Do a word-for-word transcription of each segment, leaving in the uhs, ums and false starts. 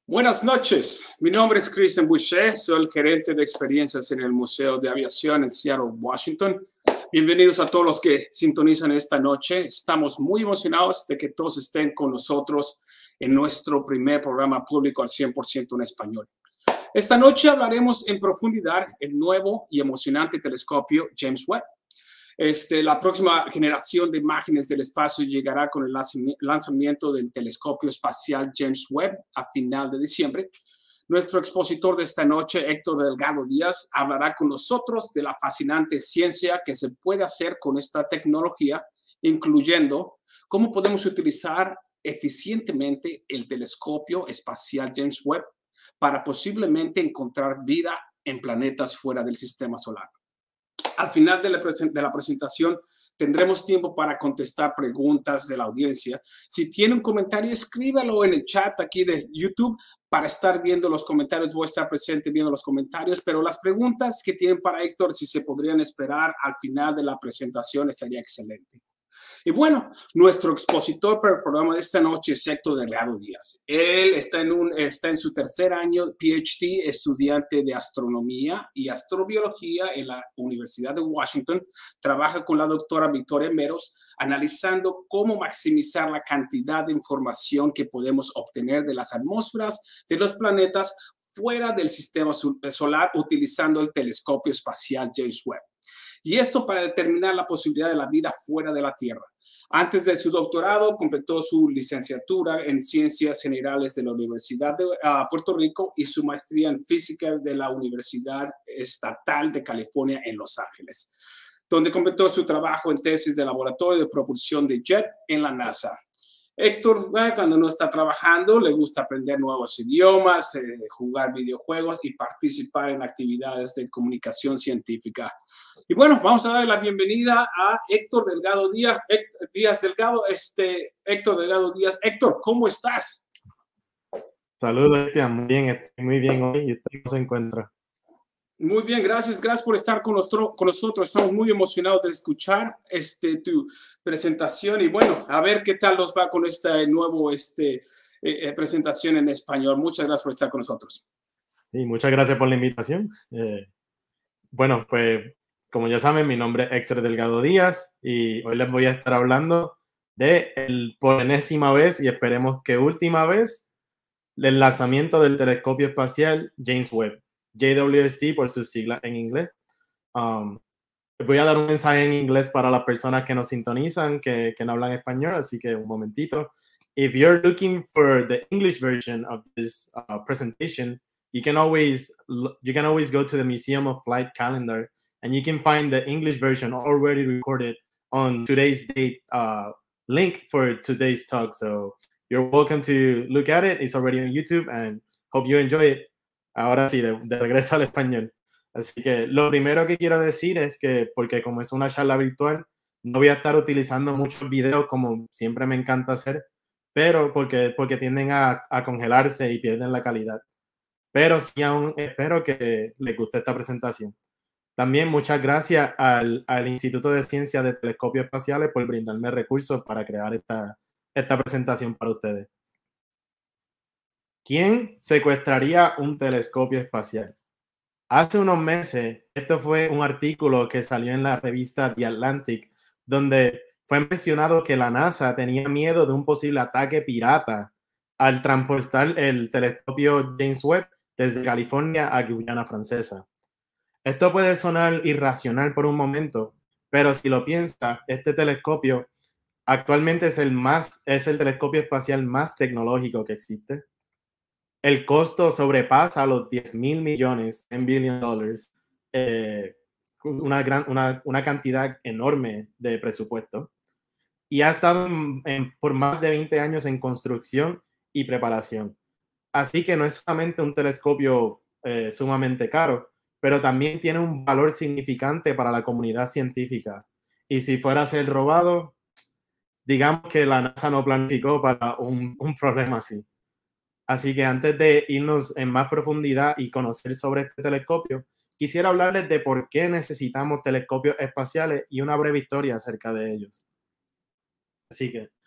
Buenas noches, mi nombre es Christian Boucher, soy el gerente de experiencias en el Museo de Aviación en Seattle, Washington. Bienvenidos a todos los que sintonizan esta noche. Estamos muy emocionados de que todos estén con nosotros en nuestro primer programa público al cien por ciento en español. Esta noche hablaremos en profundidad el nuevo y emocionante telescopio James Webb. Este, la próxima generación de imágenes del espacio llegará con el lanzamiento del telescopio espacial James Webb a final de diciembre. Nuestro expositor de esta noche, Héctor Delgado Díaz, hablará con nosotros de la fascinante ciencia que se puede hacer con esta tecnología, incluyendo cómo podemos utilizar eficientemente el telescopio espacial James Webb para posiblemente encontrar vida en planetas fuera del sistema solar. Al final de la, de la presentación tendremos tiempo para contestar preguntas de la audiencia. Si tiene un comentario, escríbalo en el chat aquí de YouTube para estar viendo los comentarios. Voy a estar presente viendo los comentarios, pero las preguntas que tienen para Héctor, si se podrían esperar al final de la presentación, estaría excelente. Y bueno, nuestro expositor para el programa de esta noche es Héctor Delgado Díaz. Él está en, un, está en su tercer año P H D, estudiante de astronomía y astrobiología en la Universidad de Washington. Trabaja con la doctora Victoria Meros, analizando cómo maximizar la cantidad de información que podemos obtener de las atmósferas de los planetas fuera del sistema solar utilizando el telescopio espacial James Webb. Y esto para determinar la posibilidad de la vida fuera de la Tierra. Antes de su doctorado, completó su licenciatura en Ciencias Generales de la Universidad de uh, Puerto Rico y su maestría en Física de la Universidad Estatal de California en Los Ángeles, donde completó su trabajo en tesis de laboratorio de propulsión de jet en la NASA. Héctor, cuando no está trabajando, le gusta aprender nuevos idiomas, eh, jugar videojuegos y participar en actividades de comunicación científica. Y bueno, vamos a darle la bienvenida a Héctor Delgado Díaz. Héctor, Díaz Delgado, este, Héctor Delgado Díaz. Héctor, ¿cómo estás? Saludos, Cristian. Muy bien, estoy muy bien hoy. ¿Y usted cómo se encuentra? Muy bien, gracias. Gracias por estar con, nuestro, con nosotros. Estamos muy emocionados de escuchar este, tu presentación. Y bueno, a ver qué tal nos va con esta nueva este, eh, presentación en español. Muchas gracias por estar con nosotros. Sí, muchas gracias por la invitación. Eh, bueno, pues como ya saben, mi nombre es Héctor Delgado Díaz y hoy les voy a estar hablando de el, por enésima vez y esperemos que última vez el lanzamiento del telescopio espacial James Webb, J W S T por sus siglas en inglés. Um, voy a dar un mensaje en inglés para las personas que nos sintonizan, que, que no hablan español, así que un momentito. If you're looking for the English version of this uh, presentation, you can always you can always go to the Museum of Flight calendar and you can find the English version already recorded on today's date uh, link for today's talk. So you're welcome to look at it. It's already on YouTube and hope you enjoy it. Ahora sí, de, de regreso al español. Así que lo primero que quiero decir es que, porque como es una charla virtual, no voy a estar utilizando muchos videos como siempre me encanta hacer, pero porque, porque tienden a, a congelarse y pierden la calidad. Pero sí aún espero que les guste esta presentación. También muchas gracias al, al Instituto de Ciencias de Telescopios Espaciales por brindarme recursos para crear esta, esta presentación para ustedes. ¿Quién secuestraría un telescopio espacial? Hace unos meses, esto fue un artículo que salió en la revista The Atlantic, donde fue mencionado que la NASA tenía miedo de un posible ataque pirata al transportar el telescopio James Webb desde California a Guyana Francesa. Esto puede sonar irracional por un momento, pero si lo piensa, este telescopio actualmente es el, más, es el telescopio espacial más tecnológico que existe. El costo sobrepasa los diez mil millones en billion dollars, eh, una, gran, una, una cantidad enorme de presupuesto. Y ha estado en, en, por más de veinte años en construcción y preparación. Así que no es solamente un telescopio eh, sumamente caro, pero también tiene un valor significante para la comunidad científica. Y si fuera a ser robado, digamos que la NASA no planificó para un, un problema así. Así que antes de irnos en más profundidad y conocer sobre este telescopio, quisiera hablarles de por qué necesitamos telescopios espaciales y una breve historia acerca de ellos. Así que,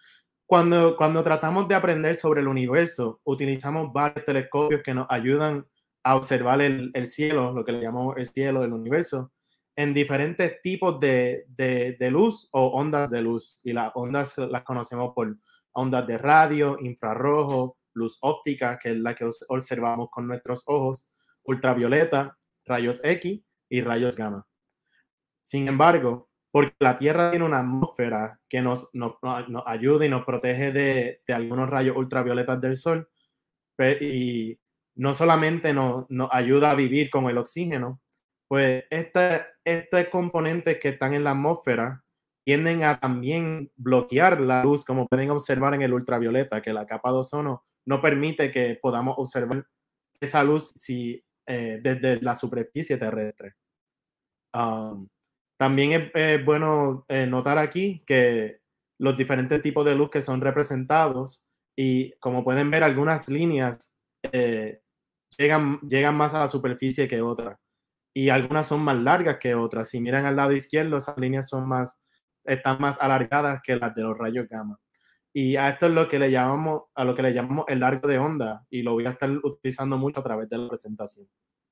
cuando, cuando tratamos de aprender sobre el universo, utilizamos varios telescopios que nos ayudan a observar el, el cielo, lo que le llamamos el cielo, el universo, en diferentes tipos de, de, de luz o ondas de luz. Y las ondas las conocemos por ondas de radio, infrarrojo, luz óptica, que es la que observamos con nuestros ojos, ultravioleta, rayos X y rayos gamma. Sin embargo, porque la Tierra tiene una atmósfera que nos, nos, nos ayuda y nos protege de, de algunos rayos ultravioletas del Sol, y no solamente nos, nos ayuda a vivir con el oxígeno, pues este, estos componentes que están en la atmósfera tienden a también bloquear la luz, como pueden observar en el ultravioleta, que la capa de ozono no permite que podamos observar esa luz si, eh, desde la superficie terrestre. Um, también es, es bueno eh, notar aquí que los diferentes tipos de luz que son representados, y como pueden ver, algunas líneas eh, llegan, llegan más a la superficie que otras, y algunas son más largas que otras. Si miran al lado izquierdo, esas líneas son más, están más alargadas que las de los rayos gamma. Y a esto es lo que le llamamos, a lo que le llamamos el largo de onda, y lo voy a estar utilizando mucho a través de la presentación.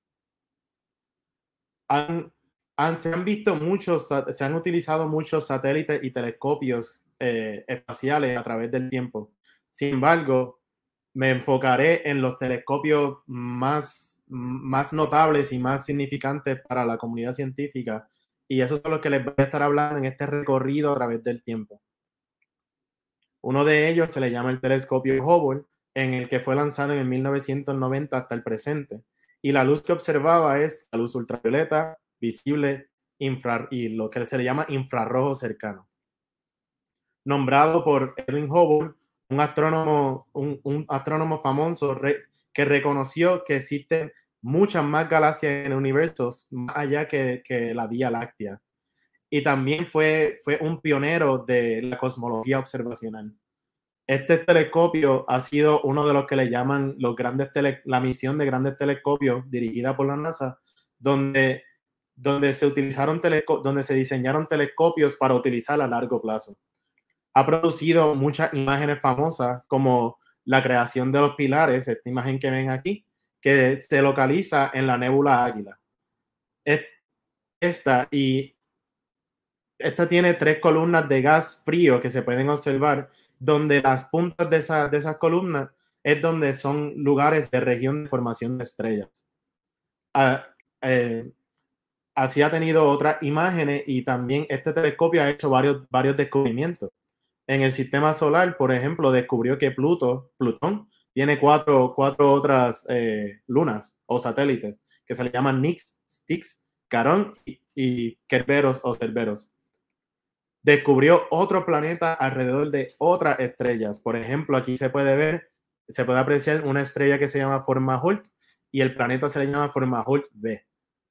Han, han, se han visto muchos, se han utilizado muchos satélites y telescopios eh, espaciales a través del tiempo. Sin embargo, me enfocaré en los telescopios más, más notables y más significantes para la comunidad científica, y esos son los que les voy a estar hablando en este recorrido a través del tiempo. Uno de ellos se le llama el telescopio Hubble, en el que fue lanzado en el mil novecientos noventa hasta el presente. Y la luz que observaba es la luz ultravioleta, visible, infra, y lo que se le llama infrarrojo cercano. Nombrado por Edwin Hubble, un astrónomo, un, un astrónomo famoso re, que reconoció que existen muchas más galaxias en el universo, más allá que, que la Vía Láctea. Y también fue, fue un pionero de la cosmología observacional. Este telescopio ha sido uno de los que le llaman los grandes tele, la misión de grandes telescopios dirigida por la NASA, donde, donde, se utilizaron telesco, donde se diseñaron telescopios para utilizar a largo plazo. Ha producido muchas imágenes famosas, como la creación de los pilares, esta imagen que ven aquí, que se localiza en la nébula Águila. Esta, y esta tiene tres columnas de gas frío que se pueden observar, donde las puntas de, esa, de esas columnas es donde son lugares de región de formación de estrellas. Ah, eh, así ha tenido otras imágenes, y también este telescopio ha hecho varios, varios descubrimientos. En el sistema solar, por ejemplo, descubrió que Pluto, Plutón tiene cuatro, cuatro otras eh, lunas o satélites que se le llaman Nix, Styx, Carón y, y Kerberos o Cerberos. Descubrió otro planeta alrededor de otras estrellas. Por ejemplo, aquí se puede ver, se puede apreciar una estrella que se llama Fomalhaut, y el planeta se le llama Fomalhaut B.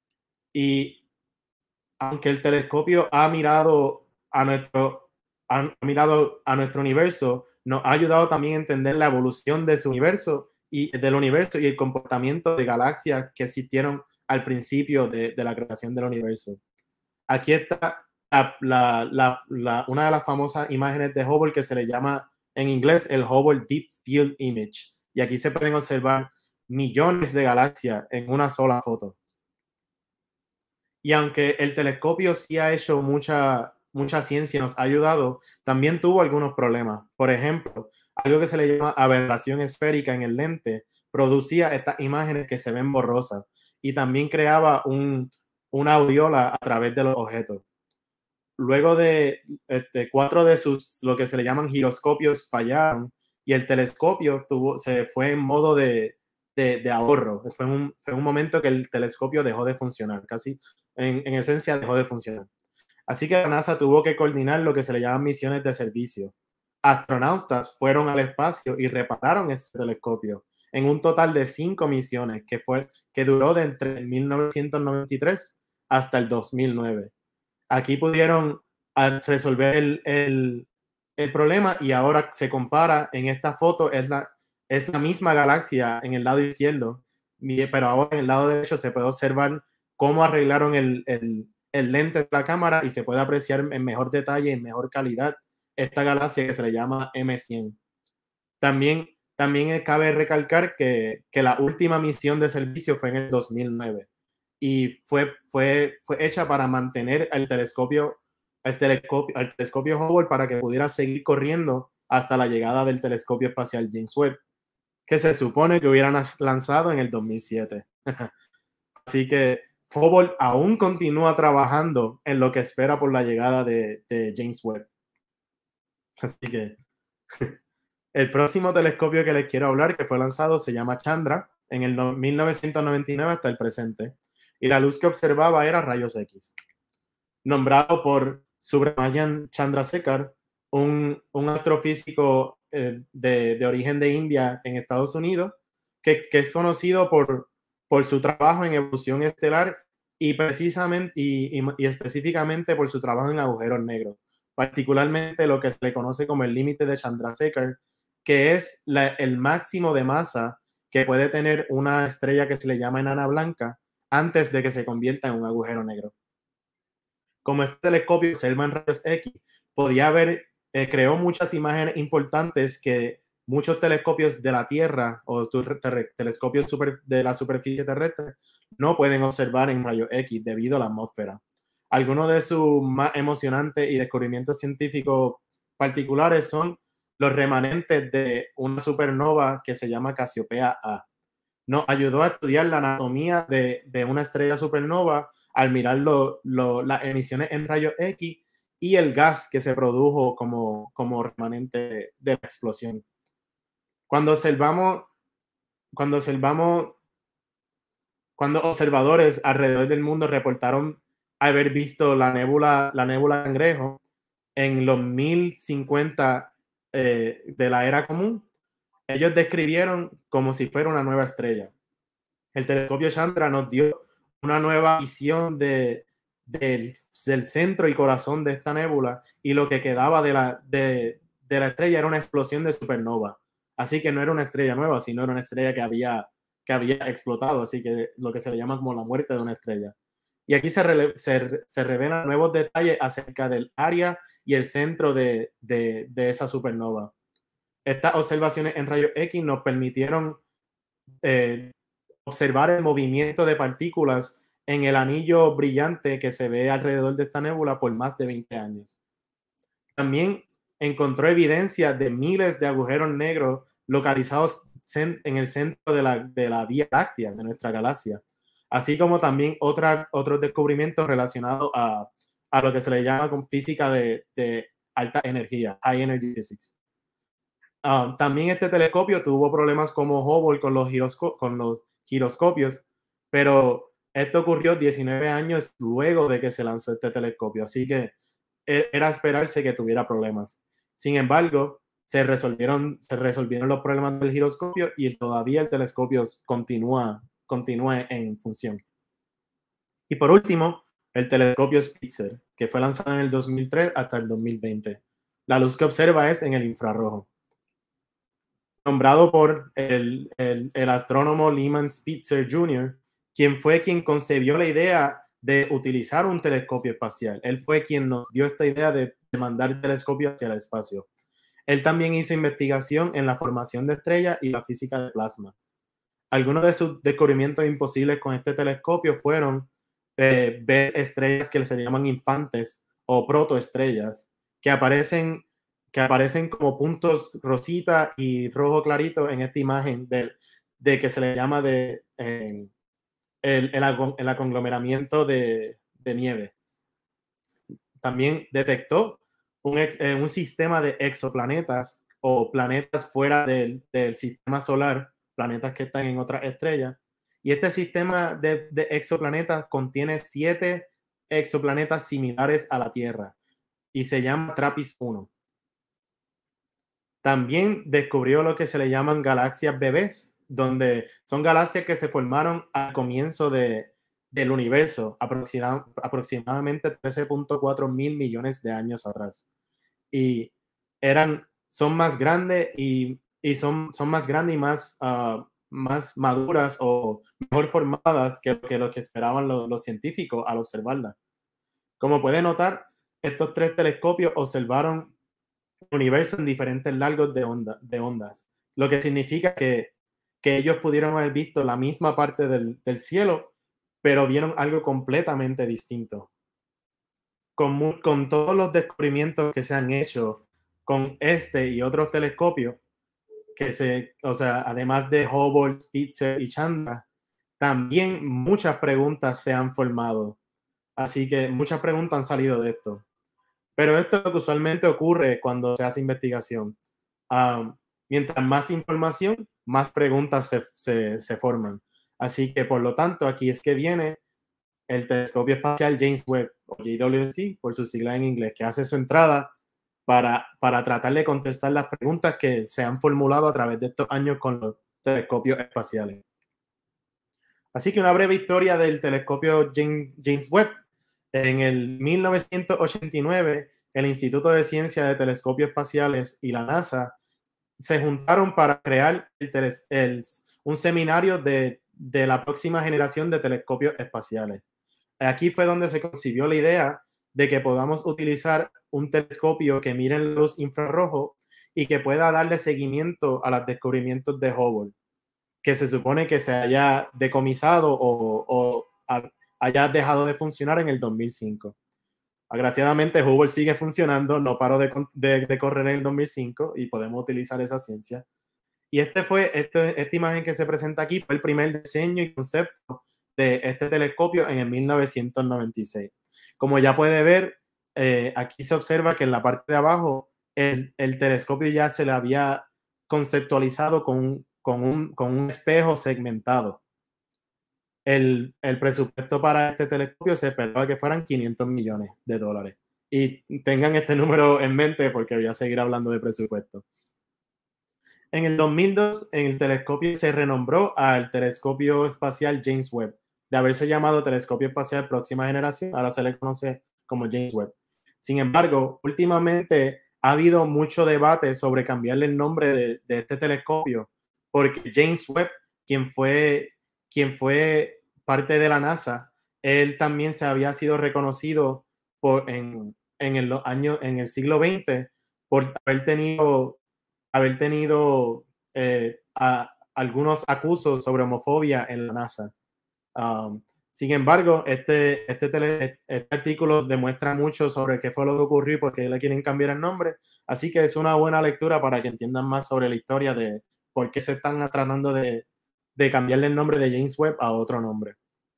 Y aunque el telescopio ha mirado a nuestro, ha mirado a nuestro universo, nos ha ayudado también a entender la evolución de su universo y del universo y el comportamiento de galaxias que existieron al principio de, de la creación del universo. Aquí está La, la, la, la, una de las famosas imágenes de Hubble, que se le llama en inglés el Hubble Deep Field Image, y aquí se pueden observar millones de galaxias en una sola foto. Y aunque el telescopio sí ha hecho mucha, mucha ciencia, nos ha ayudado, también tuvo algunos problemas. Por ejemplo, algo que se le llama aberración esférica en el lente producía estas imágenes que se ven borrosas, y también creaba un, una aureola a través de los objetos. Luego de este, cuatro de sus, lo que se le llaman giroscopios, fallaron, y el telescopio tuvo, se fue en modo de, de, de ahorro. Fue un, fue un momento que el telescopio dejó de funcionar, casi en, en esencia dejó de funcionar. Así que la NASA tuvo que coordinar lo que se le llaman misiones de servicio. Astronautas fueron al espacio y repararon ese telescopio en un total de cinco misiones que, fue, que duró de entre mil novecientos noventa y tres hasta el dos mil nueve. Aquí pudieron resolver el, el, el problema, y ahora se compara en esta foto, es la, es la misma galaxia en el lado izquierdo, pero ahora en el lado derecho se puede observar cómo arreglaron el, el, el lente de la cámara, y se puede apreciar en mejor detalle, en mejor calidad, esta galaxia que se le llama M cien. También, también cabe recalcar que, que la última misión de servicio fue en el dos mil nueve y fue, fue, fue hecha para mantener el telescopio, el telescopio, el telescopio Hubble para que pudiera seguir corriendo hasta la llegada del telescopio espacial James Webb, que se supone que hubieran lanzado en el dos mil siete. Así que Hubble aún continúa trabajando en lo que espera por la llegada de, de James Webb. Así que el próximo telescopio que les quiero hablar, que fue lanzado, se llama Chandra, en el mil novecientos noventa y nueve hasta el presente. Y la luz que observaba era rayos X. Nombrado por Subrahmanyan Chandrasekhar, un, un astrofísico eh, de, de origen de India en Estados Unidos, que, que es conocido por, por su trabajo en evolución estelar y precisamente y, y, y específicamente por su trabajo en agujeros negros, particularmente lo que se le conoce como el límite de Chandrasekhar, que es la, el máximo de masa que puede tener una estrella que se le llama enana blanca antes de que se convierta en un agujero negro. Como este telescopio observa en rayos X, podía ver, eh, creó muchas imágenes importantes que muchos telescopios de la Tierra o telescopios super, de la superficie terrestre no pueden observar en rayos X debido a la atmósfera. Algunos de sus más emocionantes y descubrimientos científicos particulares son los remanentes de una supernova que se llama Casiopea A. Nos ayudó a estudiar la anatomía de, de una estrella supernova al mirar lo, lo, las emisiones en rayos X y el gas que se produjo como, como remanente de la explosión. Cuando observamos, cuando observamos, cuando observadores alrededor del mundo reportaron haber visto la nébula, la nébula Cangrejo en los mil cincuenta eh, de la era común, ellos describieron como si fuera una nueva estrella. El telescopio Chandra nos dio una nueva visión de, de, del centro y corazón de esta nébula, y lo que quedaba de la, de, de la estrella era una explosión de supernova. Así que no era una estrella nueva, sino era una estrella que había, que había explotado, así que lo que se le llama como la muerte de una estrella. Y aquí se, rele, se, se revelan nuevos detalles acerca del área y el centro de, de, de esa supernova. Estas observaciones en rayos X nos permitieron eh, observar el movimiento de partículas en el anillo brillante que se ve alrededor de esta nébula por más de veinte años. También encontró evidencia de miles de agujeros negros localizados en el centro de la, de la Vía Láctea, de nuestra galaxia, así como también otra, otros descubrimientos relacionados a, a lo que se le llama con física de, de alta energía, High Energy Physics. Uh, también este telescopio tuvo problemas como Hubble con los, con los giroscopios, pero esto ocurrió diecinueve años luego de que se lanzó este telescopio, así que era esperarse que tuviera problemas. Sin embargo, se resolvieron, se resolvieron los problemas del giroscopio y todavía el telescopio continúa, continúa en función. Y por último, el telescopio Spitzer, que fue lanzado en el dos mil tres hasta el dos mil veinte. La luz que observa es en el infrarrojo. Nombrado por el, el, el astrónomo Lyman Spitzer junior, quien fue quien concebió la idea de utilizar un telescopio espacial. Él fue quien nos dio esta idea de, de mandar telescopios hacia el espacio. Él también hizo investigación en la formación de estrellas y la física de plasma. Algunos de sus descubrimientos imposibles con este telescopio fueron eh, ver estrellas que se llaman infantes o protoestrellas, que aparecen, que aparecen como puntos rosita y rojo clarito en esta imagen de, de que se le llama de, eh, el, el, el conglomeramiento de, de nieve. También detectó un, ex, eh, un sistema de exoplanetas o planetas fuera del, del sistema solar, planetas que están en otras estrellas. Y este sistema de, de exoplanetas contiene siete exoplanetas similares a la Tierra y se llama TRAPPIST uno. También descubrió lo que se le llaman galaxias bebés, donde son galaxias que se formaron al comienzo de, del universo, aproxima, aproximadamente trece punto cuatro mil millones de años atrás. Y eran, son más grandes y, y son, son más grandes y más, uh, más maduras o mejor formadas que, que lo que esperaban los, los científicos al observarlas. Como pueden notar, estos tres telescopios observaron universo en diferentes largos de, onda, de ondas, lo que significa que, que ellos pudieron haber visto la misma parte del, del cielo, pero vieron algo completamente distinto. Con, con todos los descubrimientos que se han hecho con este y otros telescopios, que se, o sea, además de Hubble, Spitzer y Chandra, también muchas preguntas se han formado. Así que muchas preguntas han salido de esto. Pero esto es lo que usualmente ocurre cuando se hace investigación. Um, mientras más información, más preguntas se, se, se forman. Así que, por lo tanto, aquí es que viene el telescopio espacial James Webb, o J W S C, por su sigla en inglés, que hace su entrada para, para tratar de contestar las preguntas que se han formulado a través de estos años con los telescopios espaciales. Así que una breve historia del telescopio James, James Webb. En el mil novecientos ochenta y nueve, el Instituto de Ciencia de Telescopios Espaciales y la NASA se juntaron para crear el el, un seminario de, de la próxima generación de telescopios espaciales. Aquí fue donde se concibió la idea de que podamos utilizar un telescopio que mire en luz infrarrojo y que pueda darle seguimiento a los descubrimientos de Hubble, que se supone que se haya decomisado o, o haya dejado de funcionar en el dos mil cinco. Agraciadamente, Hubble sigue funcionando, no paró de, de, de correr en el dos mil cinco y podemos utilizar esa ciencia. Y este fue, este, esta imagen que se presenta aquí fue el primer diseño y concepto de este telescopio en el mil novecientos noventa y seis. Como ya puede ver, eh, aquí se observa que en la parte de abajo el, el telescopio ya se le había conceptualizado con, con, un, con un espejo segmentado. El, el presupuesto para este telescopio se esperaba que fueran quinientos millones de dólares. Y tengan este número en mente porque voy a seguir hablando de presupuesto. En el dos mil dos, el telescopio se renombró al telescopio espacial James Webb. De haberse llamado telescopio espacial próxima generación, ahora se le conoce como James Webb. Sin embargo, últimamente ha habido mucho debate sobre cambiarle el nombre de, de este telescopio, porque James Webb, quien fue, quien fue parte de la NASA, él también se había sido reconocido por, en, en, el año, en el siglo veinte por haber tenido haber tenido eh, a, algunos acusos sobre homofobia en la NASA. Um, sin embargo, este, este, tele, este artículo demuestra mucho sobre qué fue lo que ocurrió y por qué le quieren cambiar el nombre. Así que es una buena lectura para que entiendan más sobre la historia de por qué se están tratando de, de cambiarle el nombre de James Webb a otro nombre.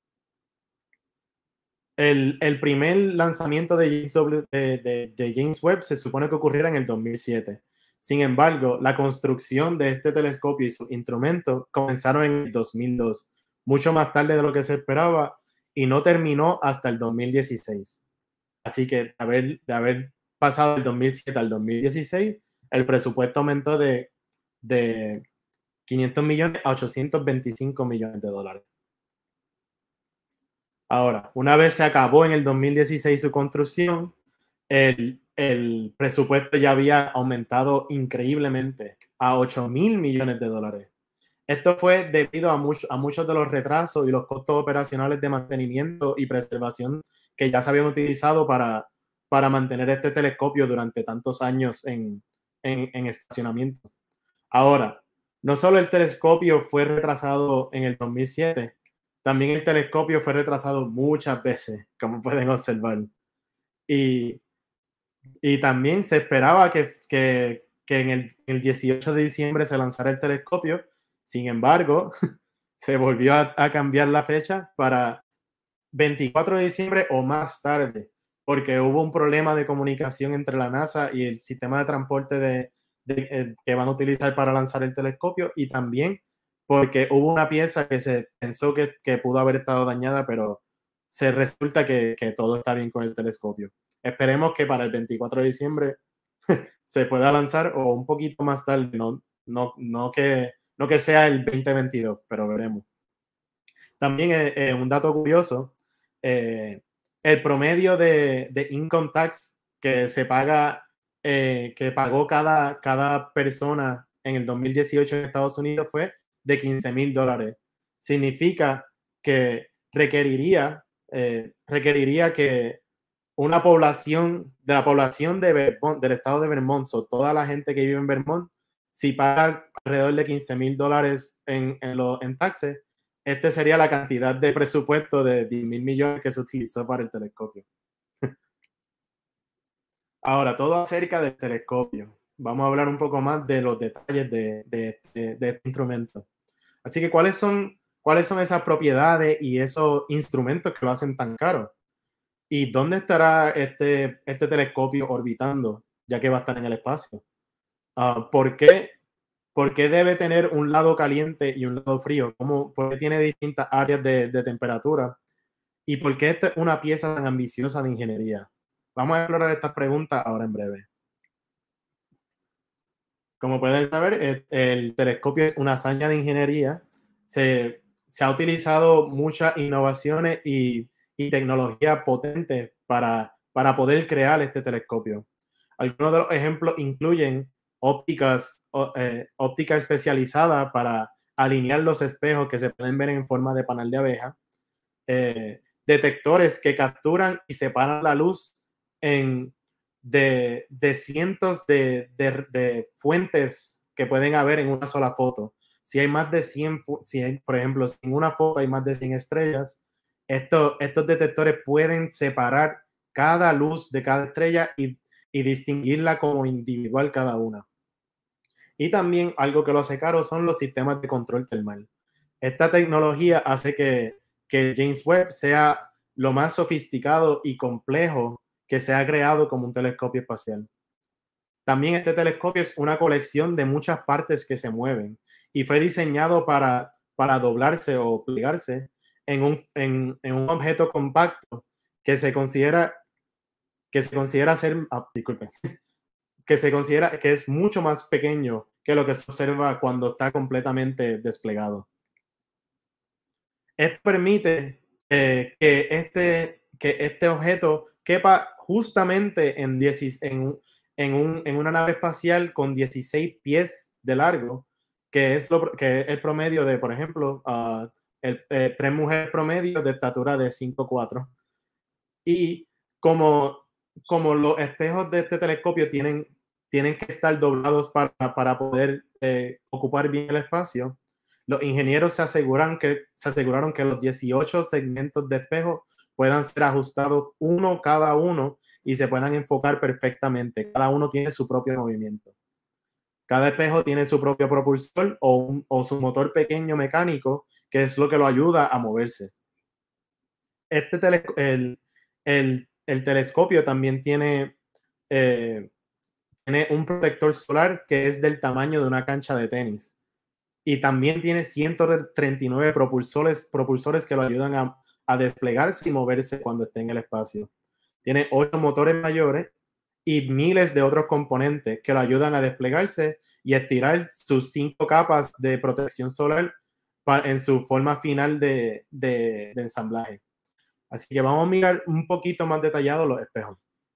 El, el primer lanzamiento de James, w, de, de, de James Webb se supone que ocurriera en el dos mil siete. Sin embargo, la construcción de este telescopio y sus instrumentos comenzaron en el dos mil dos, mucho más tarde de lo que se esperaba, y no terminó hasta el dos mil dieciséis. Así que de haber, de haber pasado del dos mil siete al dos mil dieciséis, el presupuesto aumentó de, de quinientos millones a ochocientos veinticinco millones de dólares. Ahora, una vez se acabó en el dos mil dieciséis su construcción, el, el presupuesto ya había aumentado increíblemente a ocho mil millones de dólares. Esto fue debido a, mucho, a muchos de los retrasos y los costos operacionales de mantenimiento y preservación que ya se habían utilizado para, para mantener este telescopio durante tantos años en, en, en estacionamiento. Ahora, no solo el telescopio fue retrasado en el dos mil siete, también el telescopio fue retrasado muchas veces, como pueden observar. Y Y también se esperaba que, que, que en el, el dieciocho de diciembre se lanzara el telescopio. Sin embargo, se volvió a, a cambiar la fecha para veinticuatro de diciembre o más tarde, porque hubo un problema de comunicación entre la NASA y el sistema de transporte de, de, eh, que van a utilizar para lanzar el telescopio, y también porque hubo una pieza que se pensó que, que pudo haber estado dañada, pero se resulta que, que todo está bien con el telescopio. Esperemos que para el veinticuatro de diciembre se pueda lanzar, o un poquito más tarde, no, no, no, que, no que sea el veinte veintidós, pero veremos. También eh, eh, un dato curioso, eh, el promedio de, de income tax que se paga, eh, que pagó cada, cada persona en el dos mil dieciocho en Estados Unidos fue de quince mil dólares. Significa que requeriría, eh, requeriría que una población, de la población de Vermont, del estado de Vermont, o toda la gente que vive en Vermont, si pagas alrededor de quince mil dólares en, en, lo, en taxes, este sería la cantidad de presupuesto de diez mil millones que se utilizó para el telescopio. Ahora, todo acerca del telescopio. Vamos a hablar un poco más de los detalles de, de, de, de este instrumento. Así que, ¿cuáles son, ¿cuáles son esas propiedades y esos instrumentos que lo hacen tan caro? ¿Y dónde estará este, este telescopio orbitando, ya que va a estar en el espacio? Uh, ¿por, qué, ¿Por qué debe tener un lado caliente y un lado frío? ¿Cómo, ¿Por qué tiene distintas áreas de, de temperatura? ¿Y por qué esta es una pieza tan ambiciosa de ingeniería? Vamos a explorar estas preguntas ahora en breve. Como pueden saber, el, el telescopio es una hazaña de ingeniería. Se, se ha utilizado muchas innovaciones y, y tecnología potente para, para poder crear este telescopio. Algunos de los ejemplos incluyen ópticas, eh, óptica especializada para alinear los espejos que se pueden ver en forma de panal de abeja, eh, detectores que capturan y separan la luz en, de, de cientos de, de, de fuentes que pueden haber en una sola foto. Si hay más de cien, si hay, por ejemplo, si en una foto hay más de cien estrellas, esto, estos detectores pueden separar cada luz de cada estrella y, y distinguirla como individual cada una. Y también algo que lo hace caro son los sistemas de control termal. Esta tecnología hace que, que James Webb sea lo más sofisticado y complejo que se ha creado como un telescopio espacial. También este telescopio es una colección de muchas partes que se mueven y fue diseñado para, para doblarse o plegarse en un, en, en un objeto compacto que se considera, que se considera ser, ah, disculpen, que se considera que es mucho más pequeño que lo que se observa cuando está completamente desplegado. Esto permite eh, que, este, que este objeto quepa justamente en, diez, en, en, un, en una nave espacial con dieciséis pies de largo, que es, lo, que es el promedio de, por ejemplo, uh, el, eh, tres mujeres promedio de estatura de cinco cuatro. Y como, como los espejos de este telescopio tienen, tienen que estar doblados para, para poder eh, ocupar bien el espacio, los ingenieros se, aseguran que, se aseguraron que los dieciocho segmentos de espejo puedan ser ajustados uno cada uno y se puedan enfocar perfectamente. Cada uno tiene su propio movimiento. Cada espejo tiene su propio propulsor o, un, o su motor pequeño mecánico, que es lo que lo ayuda a moverse. Este tele, el, el, el telescopio también tiene, eh, tiene un protector solar que es del tamaño de una cancha de tenis. Y también tiene ciento treinta y nueve propulsores, propulsores que lo ayudan a, a desplegarse y moverse cuando esté en el espacio. Tiene ocho motores mayores y miles de otros componentes que lo ayudan a desplegarse y estirar sus cinco capas de protección solar para, en su forma final de, de, de ensamblaje. Así que vamos a mirar un poquito más detallado los espejos.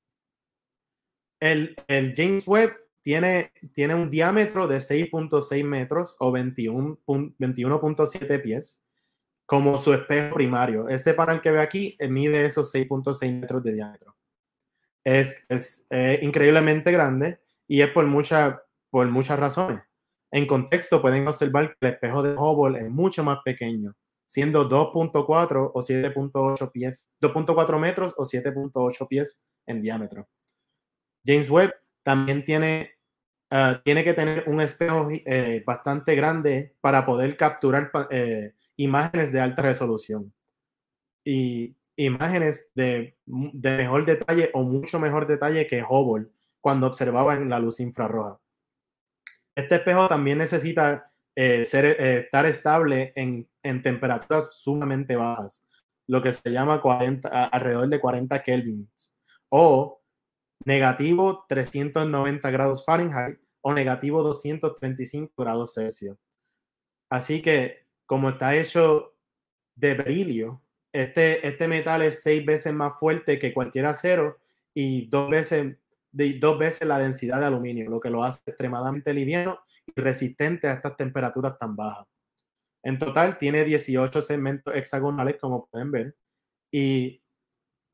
El, el James Webb tiene, tiene un diámetro de seis punto seis metros o veintiuno punto siete pies como su espejo primario. Este panel que ve aquí mide esos seis punto seis metros de diámetro. Es, es eh, increíblemente grande y es por, mucha, por muchas razones. En contexto, pueden observar que el espejo de Hubble es mucho más pequeño, siendo dos punto cuatro o siete punto ocho pies, dos punto cuatro metros o siete punto ocho pies en diámetro. James Webb también tiene, uh, tiene que tener un espejo eh, bastante grande para poder capturar eh, imágenes de alta resolución y imágenes de, de mejor detalle o mucho mejor detalle que Hubble cuando observaban la luz infrarroja. Este espejo también necesita eh, ser, eh, estar estable en, en temperaturas sumamente bajas, lo que se llama cuarenta, alrededor de cuarenta kelvins o negativo trescientos noventa grados Fahrenheit o negativo doscientos treinta y cinco grados Celsius. Así que, como está hecho de berilio, este, este metal es seis veces más fuerte que cualquier acero y dos veces, de, dos veces la densidad de aluminio, lo que lo hace extremadamente liviano y resistente a estas temperaturas tan bajas. En total, tiene dieciocho segmentos hexagonales, como pueden ver, y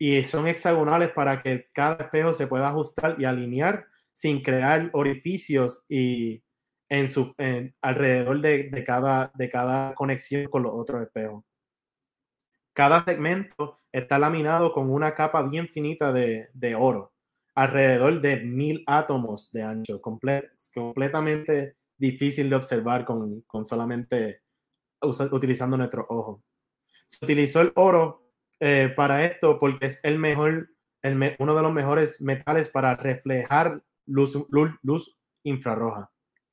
y son hexagonales para que cada espejo se pueda ajustar y alinear sin crear orificios y en su, en, alrededor de, de, cada, de cada conexión con los otros espejos. Cada segmento está laminado con una capa bien finita de, de oro, alrededor de mil átomos de ancho, comple completamente difícil de observar con, con solamente utilizando nuestro ojo. Se utilizó el oro eh, para esto porque es el mejor, el me, uno de los mejores metales para reflejar luz, luz, luz infrarroja.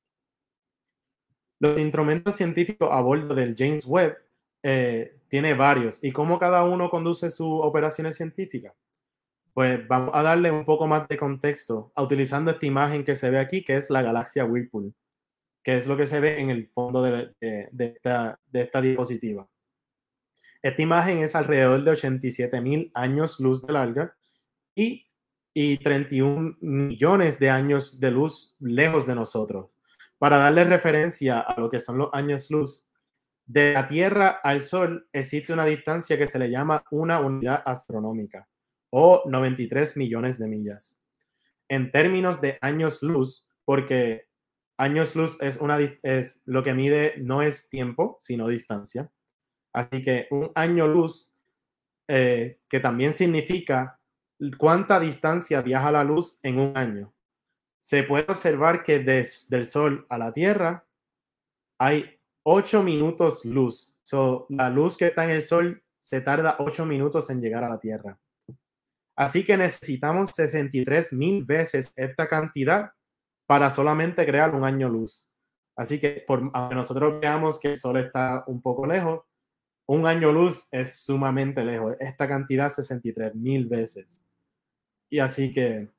Los instrumentos científicos a bordo del James Webb eh, tiene varios. ¿Y cómo cada uno conduce sus operaciones científicas? Pues vamos a darle un poco más de contexto utilizando esta imagen que se ve aquí, que es la galaxia Whirlpool, que es lo que se ve en el fondo de, de, de, esta, de esta diapositiva. Esta imagen es alrededor de ochenta y siete mil años luz de larga y, y treinta y un millones de años de luz lejos de nosotros. Para darle referencia a lo que son los años luz, de la Tierra al Sol existe una distancia que se le llama una unidad astronómica, o noventa y tres millones de millas. En términos de años luz, porque años luz es, una, es lo que mide, no es tiempo, sino distancia. Así que un año luz, eh, que también significa cuánta distancia viaja la luz en un año. Se puede observar que desde el Sol a la Tierra hay ocho minutos luz. So, la luz que está en el Sol se tarda ocho minutos en llegar a la Tierra. Así que necesitamos sesenta y tres mil veces esta cantidad para solamente crear un año luz. Así que por, aunque nosotros veamos que el Sol está un poco lejos, un año luz es sumamente lejos. Esta cantidad sesenta y tres mil veces. Y así que,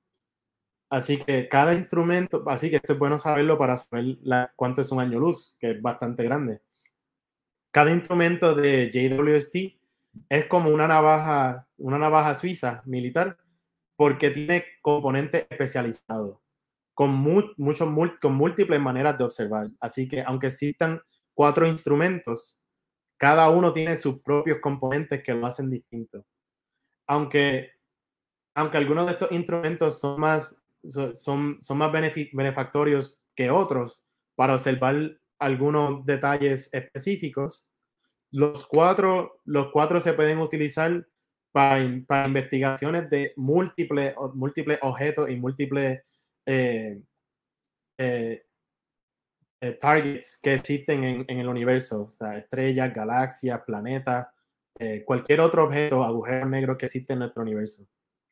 así que cada instrumento, así que esto es bueno saberlo para saber la, cuánto es un año luz, que es bastante grande. Cada instrumento de J W S T es como una navaja, una navaja suiza militar, porque tiene componentes especializados, con, mu muchos, con múltiples maneras de observar. Así que aunque existan cuatro instrumentos, cada uno tiene sus propios componentes que lo hacen distinto. Aunque, aunque algunos de estos instrumentos son más, son, son más benefactorios que otros para observar algunos detalles específicos, los cuatro, los cuatro se pueden utilizar para, para investigaciones de múltiples, múltiples objetos y múltiples eh, eh, eh, targets que existen en, en el universo, o sea, estrellas, galaxias, planetas, eh, cualquier otro objeto, agujero negro que existe en nuestro universo.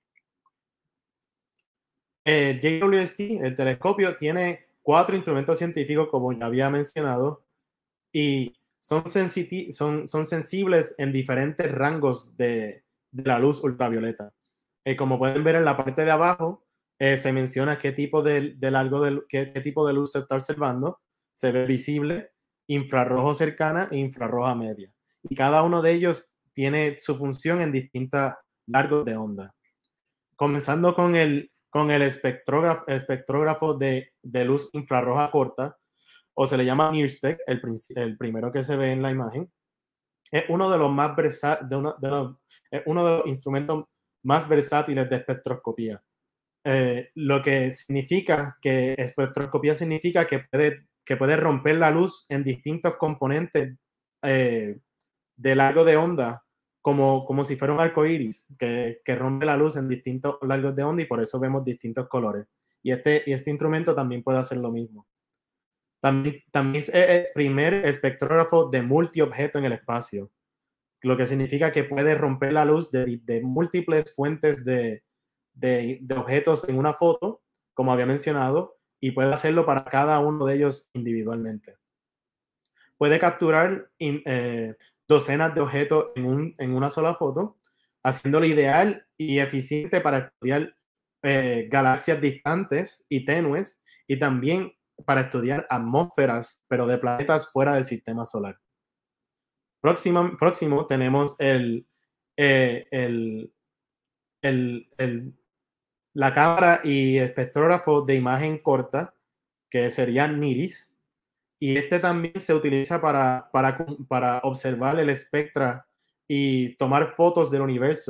El J W S T, el telescopio, tiene cuatro instrumentos científicos, como ya había mencionado, y son, son, son sensibles en diferentes rangos de, de la luz ultravioleta. Eh, como pueden ver en la parte de abajo, eh, se menciona qué tipo de, de largo de, qué, qué tipo de luz se está observando. Se ve visible, infrarrojo cercana e infrarroja media. Y cada uno de ellos tiene su función en distintos largos de onda. Comenzando con el, con el espectrógrafo, el espectrógrafo de, de luz infrarroja corta, o se le llama NIRSPEC, el, el primero que se ve en la imagen. Es uno de los más versátiles, de uno de los, es uno de los instrumentos más versátiles de espectroscopía. Eh, lo que significa que espectroscopía significa que puede, que puede romper la luz en distintos componentes eh, de largo de onda, como, como si fuera un arco iris, que, que rompe la luz en distintos largos de onda y por eso vemos distintos colores. Y este, y este instrumento también puede hacer lo mismo. También, también es el primer espectrógrafo de multiobjeto en el espacio, lo que significa que puede romper la luz de, de múltiples fuentes de, de, de objetos en una foto, como había mencionado, y puede hacerlo para cada uno de ellos individualmente. Puede capturar in, eh, docenas de objetos en, un, en una sola foto, haciéndolo ideal y eficiente para estudiar eh, galaxias distantes y tenues, y también para estudiar atmósferas, pero de planetas fuera del sistema solar. Próximo, próximo tenemos el, eh, el, el, el, la cámara y espectrógrafo de imagen corta, que sería NIRIS, y este también se utiliza para, para, para observar el espectro y tomar fotos del universo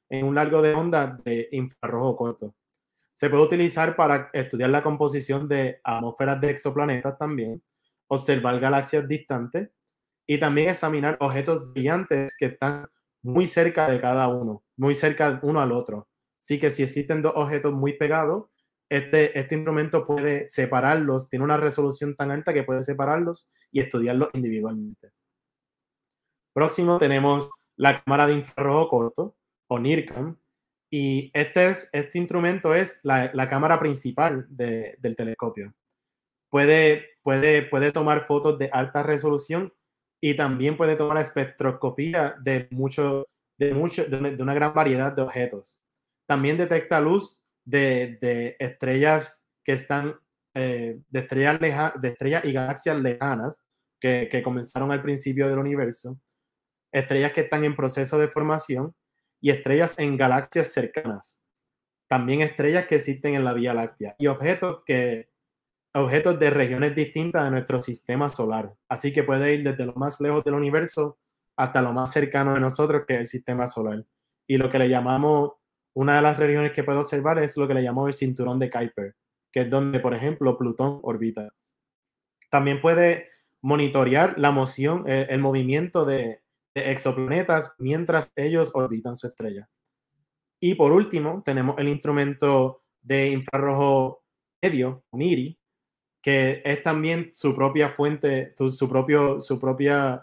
en un largo de onda de infrarrojo corto. Se puede utilizar para estudiar la composición de atmósferas de exoplanetas también, observar galaxias distantes y también examinar objetos brillantes que están muy cerca de cada uno, muy cerca uno al otro. Así que si existen dos objetos muy pegados, este, este instrumento puede separarlos, tiene una resolución tan alta que puede separarlos y estudiarlos individualmente. Próximo tenemos la cámara de infrarrojo corto, o NIRCam, y este, es, este instrumento es la, la cámara principal de, del telescopio. Puede, puede, puede tomar fotos de alta resolución y también puede tomar espectroscopía de, mucho, de, mucho, de, una, de una gran variedad de objetos. También detecta luz de, de estrellas que están, eh, de, estrellas leja, de estrellas y galaxias lejanas que, que comenzaron al principio del universo, estrellas que están en proceso de formación y estrellas en galaxias cercanas. También estrellas que existen en la Vía Láctea y objetos que objetos de regiones distintas de nuestro sistema solar. Así que puede ir desde lo más lejos del universo hasta lo más cercano de nosotros, que es el sistema solar. Y lo que le llamamos, una de las regiones que puede observar es lo que le llamamos el cinturón de Kuiper, que es donde, por ejemplo, Plutón orbita. También puede monitorear la moción, eh, el movimiento de, de exoplanetas mientras ellos orbitan su estrella. Y por último, tenemos el instrumento de infrarrojo medio, MIRI, que es también su propia fuente, su, propio, su propia,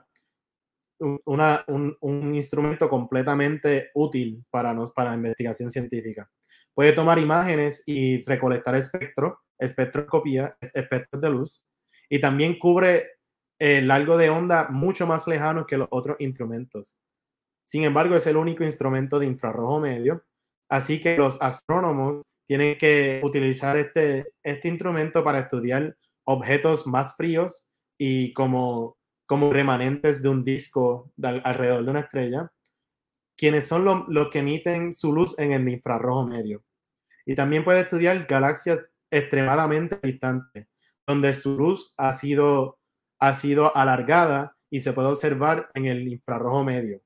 una, un, un instrumento completamente útil para, nos, para la investigación científica. Puede tomar imágenes y recolectar espectro, espectroscopía, espectros de luz, y también cubre el largo de onda mucho más lejano que los otros instrumentos. Sin embargo, es el único instrumento de infrarrojo medio, así que los astrónomos tienen que utilizar este, este instrumento para estudiar objetos más fríos y como, como remanentes de un disco de, alrededor de una estrella, quienes son los lo que emiten su luz en el infrarrojo medio. Y también puede estudiar galaxias extremadamente distantes, donde su luz ha sido, ha sido alargada y se puede observar en el infrarrojo medio.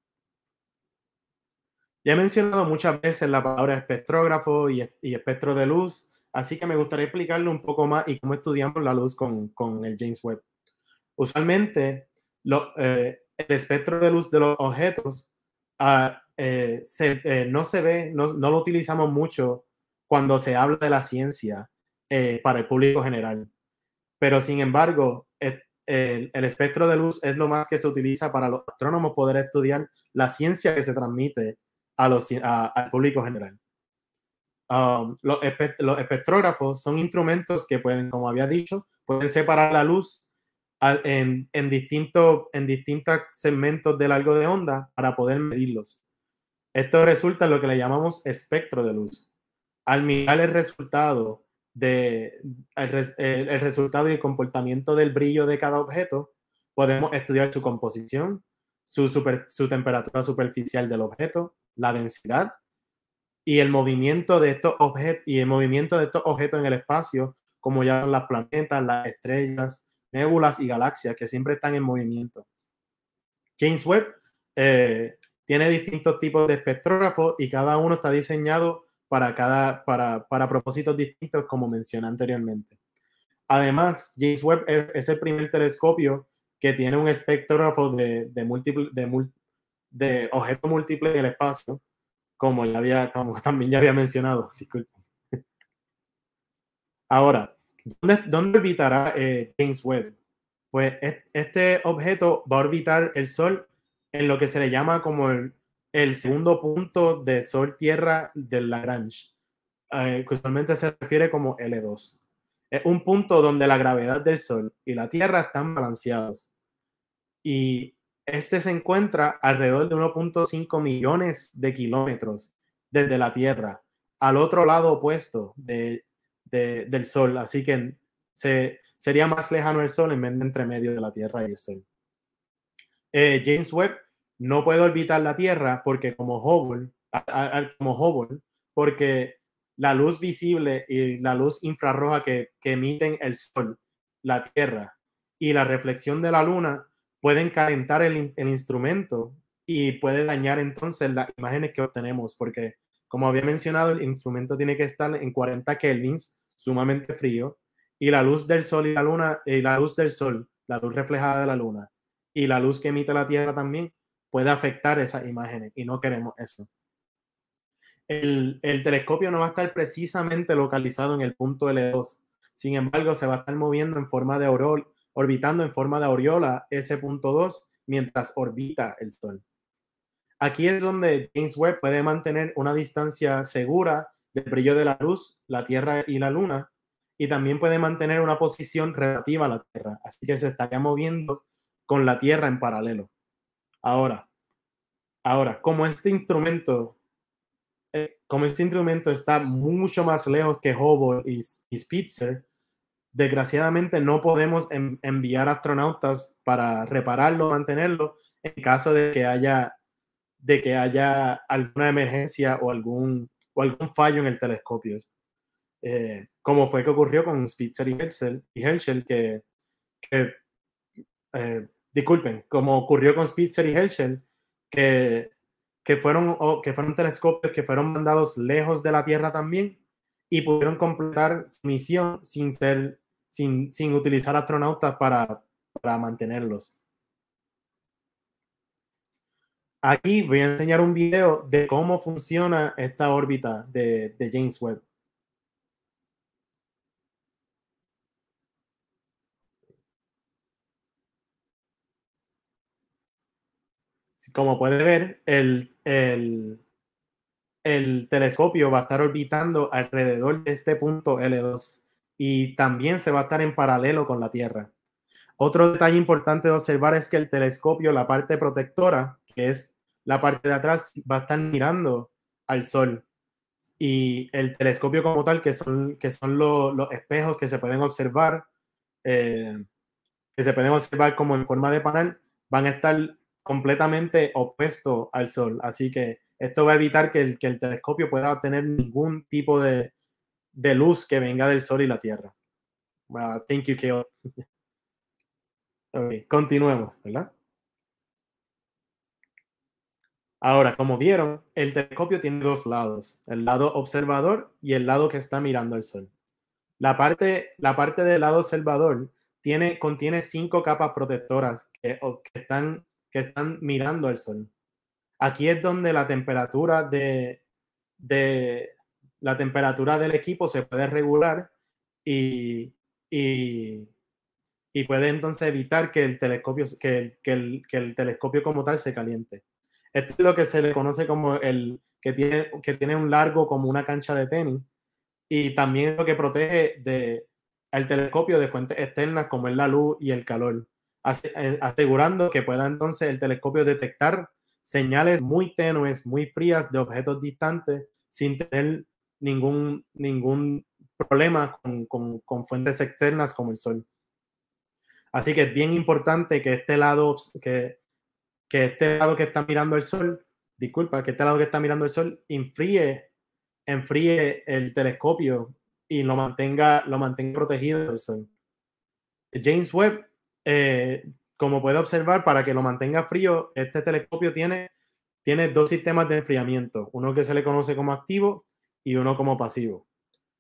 Ya he mencionado muchas veces la palabra espectrógrafo y, y espectro de luz, así que me gustaría explicarle un poco más y cómo estudiamos la luz con, con el James Webb. Usualmente, lo, eh, el espectro de luz de los objetos uh, eh, se, eh, no se ve, no, no lo utilizamos mucho cuando se habla de la ciencia eh, para el público general. Pero, sin embargo, el, el, el espectro de luz es lo más que se utiliza para los astrónomos poder estudiar la ciencia que se transmite a los, a, al público general. Um, los, espect los espectrógrafos son instrumentos que pueden, como había dicho, pueden separar la luz a, en, en, distinto, en distintos segmentos de largo de onda para poder medirlos. Esto resulta en lo que le llamamos espectro de luz. Al mirar el resultado, de, el, el, el resultado y el comportamiento del brillo de cada objeto, podemos estudiar su composición, su, super, su temperatura superficial del objeto, la densidad y el movimiento de estos objetos y el movimiento de estos objetos en el espacio, como ya son las planetas, las estrellas, nébulas y galaxias que siempre están en movimiento. James Webb eh, tiene distintos tipos de espectrógrafos y cada uno está diseñado para, cada, para, para propósitos distintos, como mencioné anteriormente. Además, James Webb es, es el primer telescopio que tiene un espectrógrafo de, de, múltiple, de, de objetos múltiples en el espacio, como ya había, como también ya había mencionado. Disculpen. Ahora, ¿dónde, dónde orbitará eh, James Webb? Pues este objeto va a orbitar el Sol en lo que se le llama como el, el segundo punto de Sol-Tierra del Lagrange, eh, que usualmente se refiere como L dos. Es un punto donde la gravedad del Sol y la Tierra están balanceados. Y este se encuentra alrededor de uno punto cinco millones de kilómetros desde la Tierra, al otro lado opuesto de, de, del Sol. Así que se, sería más lejano el Sol en vez de entre medio de la Tierra y el Sol. Eh, James Webb no puede orbitar la Tierra porque como Hubble, a, a, como Hubble, porque la luz visible y la luz infrarroja que, que emiten el Sol, la Tierra y la reflexión de la Luna pueden calentar el, el instrumento y puede dañar entonces las imágenes que obtenemos, porque como había mencionado, el instrumento tiene que estar en cuarenta kelvins, sumamente frío, y la luz del sol y la luna, y la luz del sol, la luz reflejada de la luna, y la luz que emite la Tierra también puede afectar esas imágenes, y no queremos eso. El, el telescopio no va a estar precisamente localizado en el punto L dos, sin embargo, se va a estar moviendo en forma de aureola, orbitando en forma de aureola ese punto dos mientras orbita el Sol. Aquí es donde James Webb puede mantener una distancia segura del brillo de la luz, la Tierra y la Luna, y también puede mantener una posición relativa a la Tierra, así que se estaría moviendo con la Tierra en paralelo. Ahora, ahora como este instrumento, eh, como este instrumento está mucho más lejos que Hubble y, y Spitzer, desgraciadamente no podemos en, enviar astronautas para repararlo, mantenerlo, en caso de que haya de que haya alguna emergencia o algún, o algún fallo en el telescopio. Eh, como fue que ocurrió con Spitzer y Herschel, y Herschel que, que eh, disculpen, como ocurrió con Spitzer y Herschel, que, que, fueron, oh, que fueron telescopios que fueron mandados lejos de la Tierra también y pudieron completar su misión sin, ser, sin, sin utilizar astronautas para, para mantenerlos. Aquí voy a enseñar un video de cómo funciona esta órbita de, de James Webb. Como puede ver, el, el, el telescopio va a estar orbitando alrededor de este punto L dos y también se va a estar en paralelo con la Tierra. Otro detalle importante de observar es que el telescopio, la parte protectora, que es la parte de atrás, va a estar mirando al Sol. Y el telescopio como tal, que son, que son lo, los espejos que se pueden observar, eh, que se pueden observar como en forma de panel, van a estar completamente opuestos al Sol. Así que esto va a evitar que el, que el telescopio pueda obtener ningún tipo de, de luz que venga del Sol y la Tierra. Uh, thank you, Kale. Okay, continuemos, ¿verdad? Ahora, como vieron, el telescopio tiene dos lados, el lado observador y el lado que está mirando el Sol. La parte, la parte del lado observador tiene, contiene cinco capas protectoras que, que, están, que están mirando al Sol. Aquí es donde la temperatura de, de la temperatura del equipo se puede regular y, y, y puede entonces evitar que el telescopio, que el, que el, que el telescopio como tal se caliente. Esto es lo que se le conoce como el que tiene, que tiene un largo como una cancha de tenis y también lo que protege de, el telescopio de fuentes externas como es la luz y el calor, asegurando que pueda entonces el telescopio detectar señales muy tenues, muy frías de objetos distantes sin tener ningún, ningún problema con, con, con fuentes externas como el Sol. Así que es bien importante que este lado que, que este lado que está mirando el Sol, disculpa, que este lado que está mirando el Sol enfríe, enfríe el telescopio y lo mantenga, lo mantenga protegido del Sol. James Webb, eh, como puede observar, para que lo mantenga frío, este telescopio tiene, tiene dos sistemas de enfriamiento, uno que se le conoce como activo y uno como pasivo.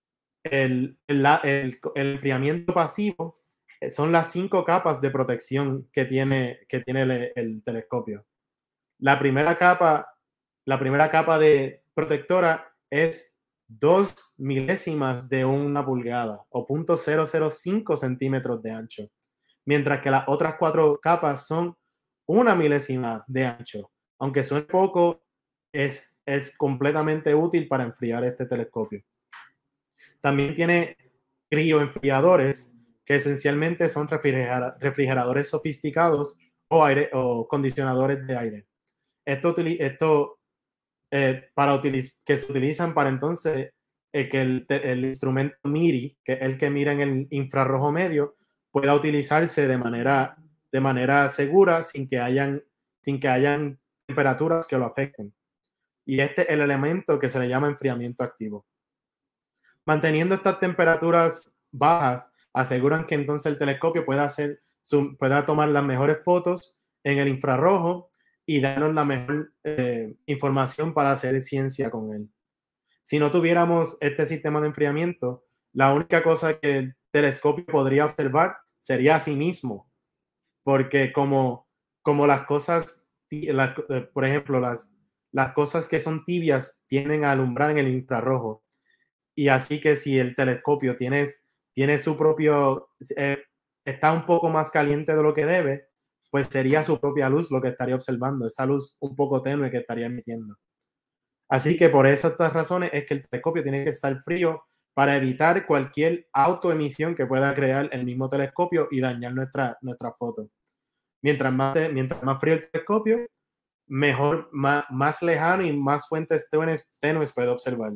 El, el, el, el enfriamiento pasivo son las cinco capas de protección que tiene, que tiene el, el telescopio. La primera capa, la primera capa de protectora es dos milésimas de una pulgada o punto cero cero cinco centímetros de ancho, mientras que las otras cuatro capas son una milésima de ancho. Aunque suene poco, es, es completamente útil para enfriar este telescopio. También tiene crioenfriadores, que esencialmente son refrigeradores sofisticados o, aire, o condicionadores de aire. Esto, esto eh, para utiliz que se utilizan para entonces eh, que el, el instrumento MIRI, que es el que mira en el infrarrojo medio, pueda utilizarse de manera, de manera segura sin que hayan, sin que hayan temperaturas que lo afecten. Y este es el elemento que se le llama enfriamiento activo. Manteniendo estas temperaturas bajas, aseguran que entonces el telescopio pueda, hacer, pueda tomar las mejores fotos en el infrarrojo y darnos la mejor eh, información para hacer ciencia con él. Si no tuviéramos este sistema de enfriamiento, la única cosa que el telescopio podría observar sería a sí mismo, porque como, como las cosas, la, por ejemplo, las, las cosas que son tibias tienden a alumbrar en el infrarrojo, y así que si el telescopio tiene, tiene su propio, eh, está un poco más caliente de lo que debe, pues sería su propia luz lo que estaría observando, esa luz un poco tenue que estaría emitiendo. Así que por esas razones es que el telescopio tiene que estar frío para evitar cualquier autoemisión que pueda crear el mismo telescopio y dañar nuestra, nuestra foto. Mientras más, mientras más frío el telescopio, mejor, más, más lejano y más fuentes tenues, tenues puede observar.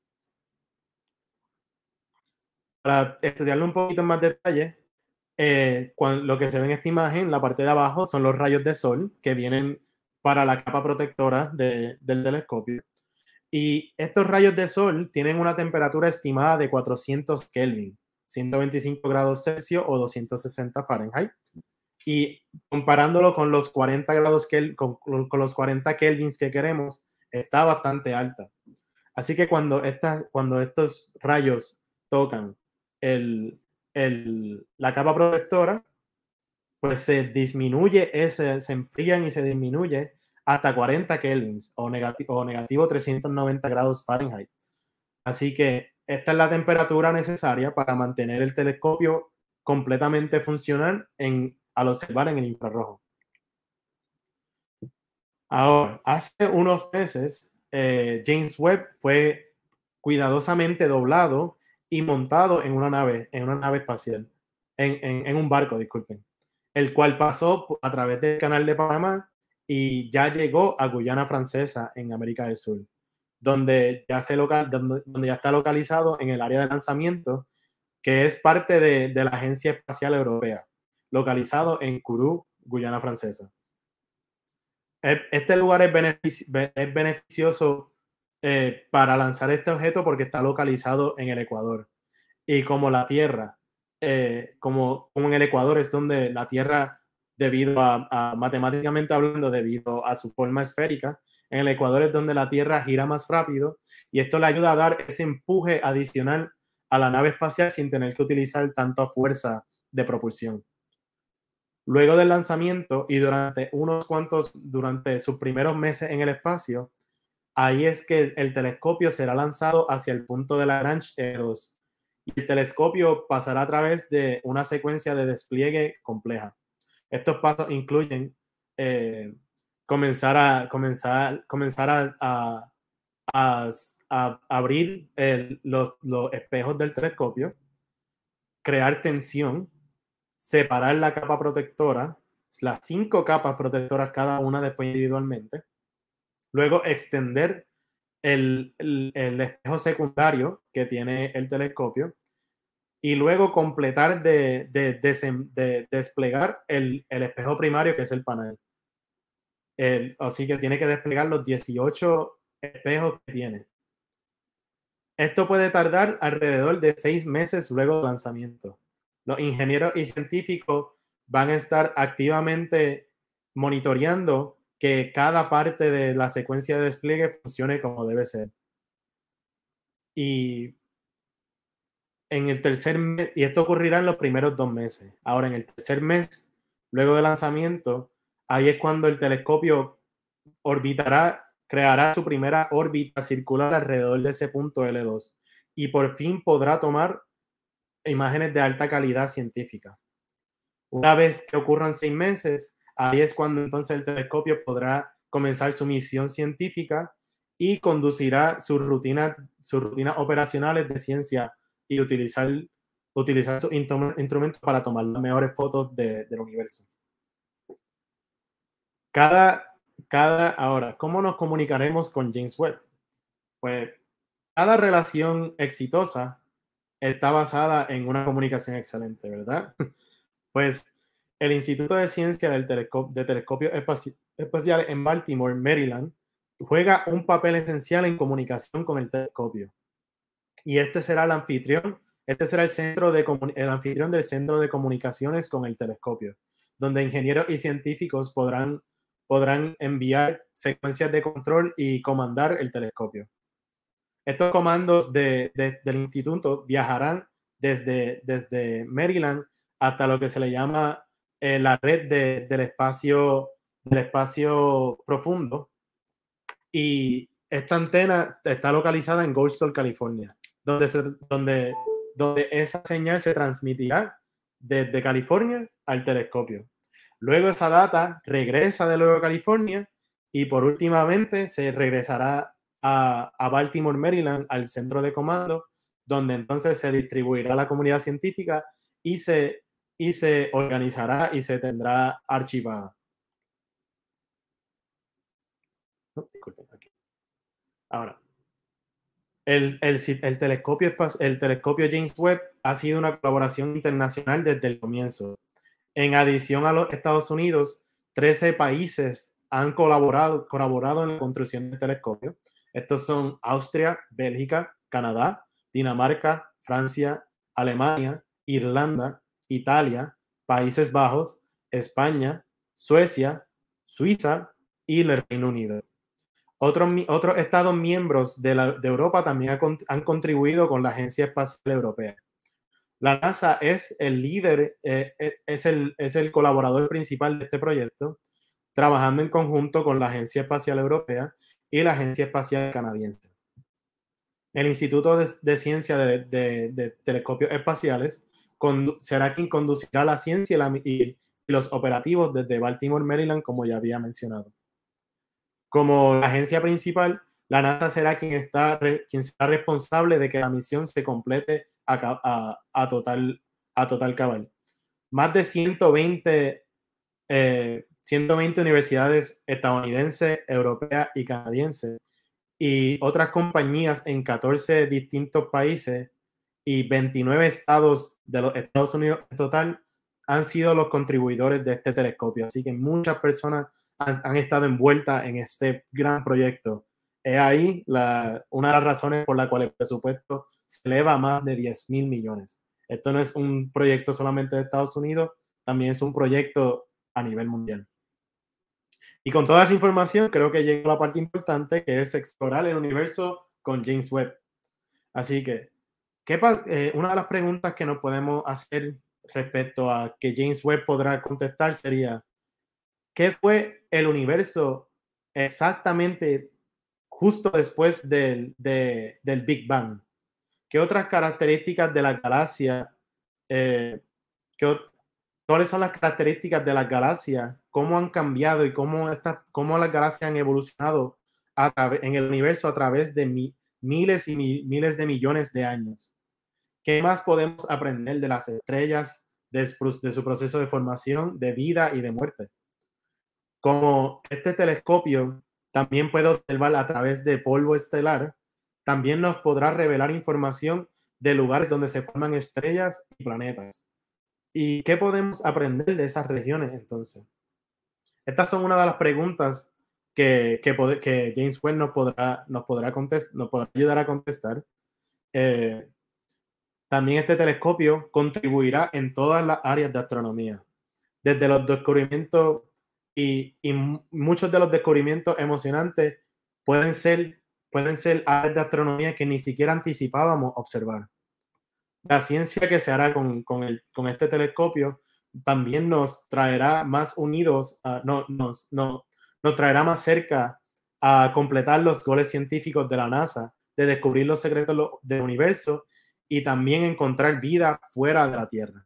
Para estudiarlo un poquito en más detalle, eh, cuando, lo que se ve en esta imagen, la parte de abajo, son los rayos de sol que vienen para la capa protectora de, del telescopio. Y estos rayos de sol tienen una temperatura estimada de cuatrocientos Kelvin, ciento veinticinco grados Celsius o doscientos sesenta Fahrenheit. Y comparándolo con los cuarenta grados Kelvin, con, con los cuarenta Kelvins que queremos, está bastante alta. Así que cuando, estas, cuando estos rayos tocan el, el, la capa protectora, pues se disminuye, ese, se enfrían y se disminuye hasta cuarenta kelvins o negativo, o negativo trescientos noventa grados Fahrenheit. Así que esta es la temperatura necesaria para mantener el telescopio completamente funcional en, al observar en el infrarrojo. Ahora, hace unos meses, eh, James Webb fue cuidadosamente doblado y montado en una nave, en una nave espacial, en, en, en un barco, disculpen, el cual pasó a través del Canal de Panamá y ya llegó a Guyana Francesa en América del Sur, donde ya, se local, donde, donde ya está localizado en el área de lanzamiento, que es parte de, de la Agencia Espacial Europea, localizado en Kourou, Guyana Francesa. Este lugar es, benefici es beneficioso eh, para lanzar este objeto porque está localizado en el Ecuador. Y como la Tierra, eh, como, como en el Ecuador es donde la Tierra, debido a, a, matemáticamente hablando, debido a su forma esférica, en el Ecuador es donde la Tierra gira más rápido y esto le ayuda a dar ese empuje adicional a la nave espacial sin tener que utilizar tanta fuerza de propulsión. Luego del lanzamiento y durante unos cuantos, durante sus primeros meses en el espacio, ahí es que el telescopio será lanzado hacia el punto de Lagrange E dos. Y el telescopio pasará a través de una secuencia de despliegue compleja. Estos pasos incluyen eh, comenzar a, comenzar, comenzar a, a, a, a abrir el, los, los espejos del telescopio, crear tensión, separar la capa protectora, las cinco capas protectoras cada una después individualmente, luego extender el, el, el espejo secundario que tiene el telescopio y luego completar de, de, de, de desplegar el, el espejo primario que es el panel. El, así que tiene que desplegar los dieciocho espejos que tiene. Esto puede tardar alrededor de seis meses luego del lanzamiento. Los ingenieros y científicos van a estar activamente monitoreando que cada parte de la secuencia de despliegue funcione como debe ser. Y en el tercer mes, y esto ocurrirá en los primeros dos meses. Ahora, en el tercer mes, luego del lanzamiento, ahí es cuando el telescopio orbitará, creará su primera órbita circular alrededor de ese punto L dos y por fin podrá tomar imágenes de alta calidad científica. Una vez que ocurran seis meses, ahí es cuando entonces el telescopio podrá comenzar su misión científica y conducirá sus rutinas, sus rutinas operacionales de ciencia y utilizar, utilizar sus instrumentos para tomar las mejores fotos de, del universo. Cada, cada, ahora, ¿cómo nos comunicaremos con James Webb? Pues cada relación exitosa está basada en una comunicación excelente, ¿verdad? Pues el Instituto de Ciencia del Telescopio, de Telescopios Espaciales en Baltimore, Maryland, juega un papel esencial en comunicación con el telescopio. Y este será el anfitrión, este será el, centro de, el anfitrión del Centro de Comunicaciones con el Telescopio, donde ingenieros y científicos podrán, podrán enviar secuencias de control y comandar el telescopio. Estos comandos de, de, del instituto viajarán desde, desde Maryland hasta lo que se le llama eh, la red de, del, espacio, del espacio profundo. Y esta antena está localizada en Goldstone, California, donde, se, donde, donde esa señal se transmitirá desde California al telescopio. Luego esa data regresa de luego a California y por últimamente se regresará a, a Baltimore, Maryland, al centro de comando, donde entonces se distribuirá a la comunidad científica y se, y se organizará y se tendrá archivada. No, disculpen, aquí. Ahora, el, el, el, telescopio, el telescopio James Webb ha sido una colaboración internacional desde el comienzo. En adición a los Estados Unidos, trece países han colaborado, colaborado en la construcción del telescopio. Estos son Austria, Bélgica, Canadá, Dinamarca, Francia, Alemania, Irlanda, Italia, Países Bajos, España, Suecia, Suiza y el Reino Unido. Otros, otros estados miembros de, la, de Europa también ha, han contribuido con la Agencia Espacial Europea. La NASA es el líder, eh, es, el, es el colaborador principal de este proyecto, trabajando en conjunto con la Agencia Espacial Europea y la Agencia Espacial Canadiense. El Instituto de, de Ciencia de, de, de Telescopios Espaciales con, será quien conducirá la ciencia y, la, y los operativos desde Baltimore, Maryland, como ya había mencionado. Como la agencia principal, la NASA será quien, está, quien será responsable de que la misión se complete a, a, a, total, a total cabal. Más de ciento veinte, eh, ciento veinte universidades estadounidenses, europeas y canadienses y otras compañías en catorce distintos países y veintinueve estados de los Estados Unidos en total han sido los contribuidores de este telescopio. Así que muchas personas han, han estado envueltas en este gran proyecto. Es ahí la, una de las razones por la cual el presupuesto se eleva a más de diez mil millones. Esto no es un proyecto solamente de Estados Unidos, también es un proyecto a nivel mundial. Y con toda esa información, creo que llega la parte importante, que es explorar el universo con James Webb. Así que, ¿qué eh, una de las preguntas que nos podemos hacer respecto a que James Webb podrá contestar sería, ¿qué fue el universo exactamente justo después del, de, del Big Bang? ¿Qué otras características de la galaxia, eh, qué, cuáles son las características de las galaxias, cómo han cambiado y cómo, esta, cómo las galaxias han evolucionado a en el universo a través de mi, miles y mi, miles de millones de años? ¿Qué más podemos aprender de las estrellas, de, de su proceso de formación, de vida y de muerte? Como este telescopio también puede observar a través de polvo estelar, también nos podrá revelar información de lugares donde se forman estrellas y planetas. ¿Y qué podemos aprender de esas regiones entonces? Estas son una de las preguntas que, que, que James Webb nos podrá, nos, podrá contest, nos podrá ayudar a contestar. Eh, también este telescopio contribuirá en todas las áreas de astronomía, desde los descubrimientos y, y muchos de los descubrimientos emocionantes pueden ser, pueden ser áreas de astronomía que ni siquiera anticipábamos observar. La ciencia que se hará con, con, el, con este telescopio también nos traerá más unidos, uh, no, nos, no, nos traerá más cerca a completar los goles científicos de la NASA, de descubrir los secretos del universo y también encontrar vida fuera de la Tierra.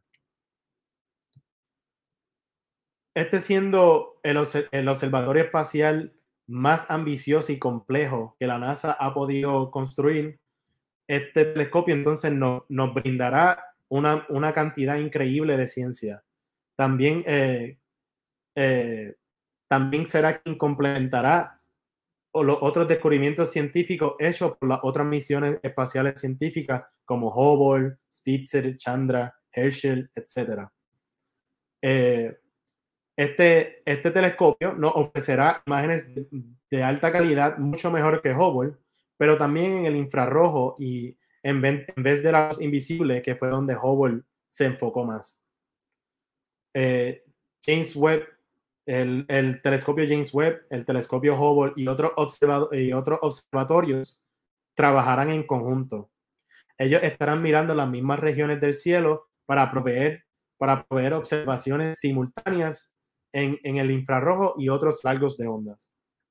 Este siendo el, el observatorio espacial más ambicioso y complejo que la NASA ha podido construir, este telescopio entonces no, nos brindará una, una cantidad increíble de ciencia. También, eh, eh, también será quien complementará los otros descubrimientos científicos hechos por las otras misiones espaciales científicas como Hubble, Spitzer, Chandra, Herschel, etcétera. Eh, este, este telescopio nos ofrecerá imágenes de, de alta calidad, mucho mejor que Hubble, pero también en el infrarrojo y en vez, en vez de la luz invisible, que fue donde Hubble se enfocó más. Eh, James Webb el, el telescopio James Webb, el telescopio Hubble y otros, observa y otros observatorios trabajarán en conjunto. Ellos estarán mirando las mismas regiones del cielo para proveer, para proveer observaciones simultáneas en, en el infrarrojo y otros largos de ondas.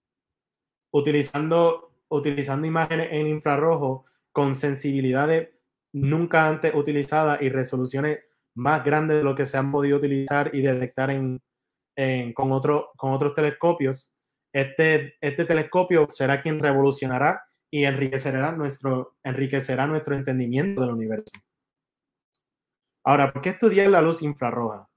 Utilizando, utilizando imágenes en infrarrojo con sensibilidades nunca antes utilizadas y resoluciones más grandes de lo que se han podido utilizar y detectar en, en, con, otro, con otros telescopios, este, este telescopio será quien revolucionará y enriquecerá nuestro, enriquecerá nuestro entendimiento del universo. Ahora, ¿por qué estudiar la luz infrarroja?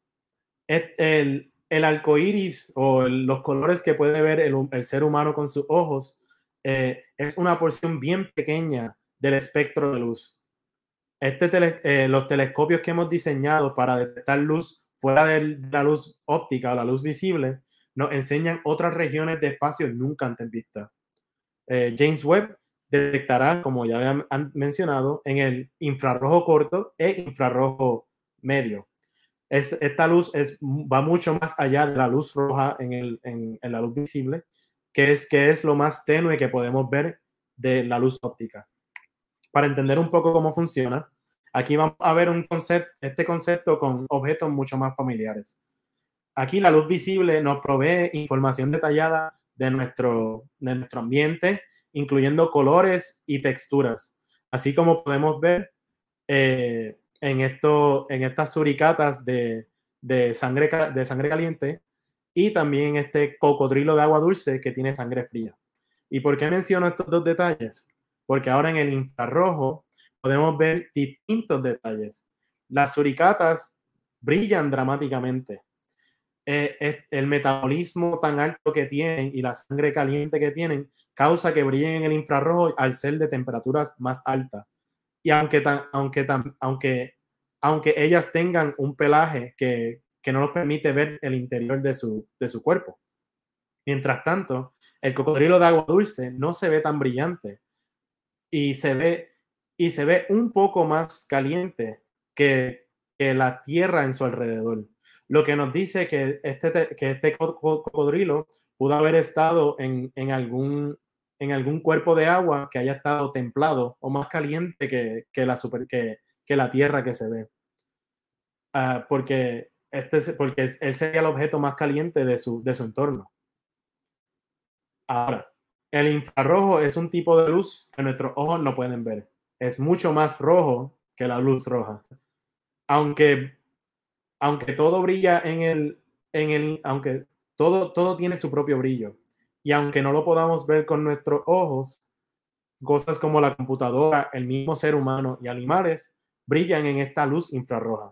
El, el arco iris o el, los colores que puede ver el, el ser humano con sus ojos eh, es una porción bien pequeña del espectro de luz. Este tele, eh, los telescopios que hemos diseñado para detectar luz fuera de la luz óptica o la luz visible nos enseñan otras regiones de espacio nunca antes vistas. Eh, James Webb detectará, como ya han mencionado, en el infrarrojo corto e infrarrojo medio. Es, esta luz es, va mucho más allá de la luz roja en, el, en, en la luz visible, que es, que es lo más tenue que podemos ver de la luz óptica. Para entender un poco cómo funciona, aquí vamos a ver un concepto, este concepto con objetos mucho más familiares. Aquí la luz visible nos provee información detallada de nuestro, de nuestro ambiente, incluyendo colores y texturas, así como podemos ver eh, en, esto, en estas suricatas de, de, sangre, de sangre caliente y también este cocodrilo de agua dulce que tiene sangre fría. ¿Y por qué menciono estos dos detalles? Porque ahora en el infrarrojo podemos ver distintos detalles. Las suricatas brillan dramáticamente. Eh, el metabolismo tan alto que tienen y la sangre caliente que tienen causa que brillen en el infrarrojo al ser de temperaturas más altas. Y aunque, tan, aunque, tan, aunque, aunque ellas tengan un pelaje que, que no nos permite ver el interior de su, de su cuerpo. Mientras tanto, el cocodrilo de agua dulce no se ve tan brillante y se ve, y se ve un poco más caliente que, que la tierra en su alrededor. Lo que nos dice que este, que este cocodrilo pudo haber estado en, en, algún, en algún cuerpo de agua que haya estado templado o más caliente que, que, la, super, que, que la tierra que se ve. Uh, porque, este, porque él sería el objeto más caliente de su, de su entorno. Ahora, el infrarrojo es un tipo de luz que nuestros ojos no pueden ver. Es mucho más rojo que la luz roja. Aunque, aunque todo brilla en el, en el, aunque todo, todo tiene su propio brillo. Y aunque no lo podamos ver con nuestros ojos, cosas como la computadora, el mismo ser humano y animales brillan en esta luz infrarroja.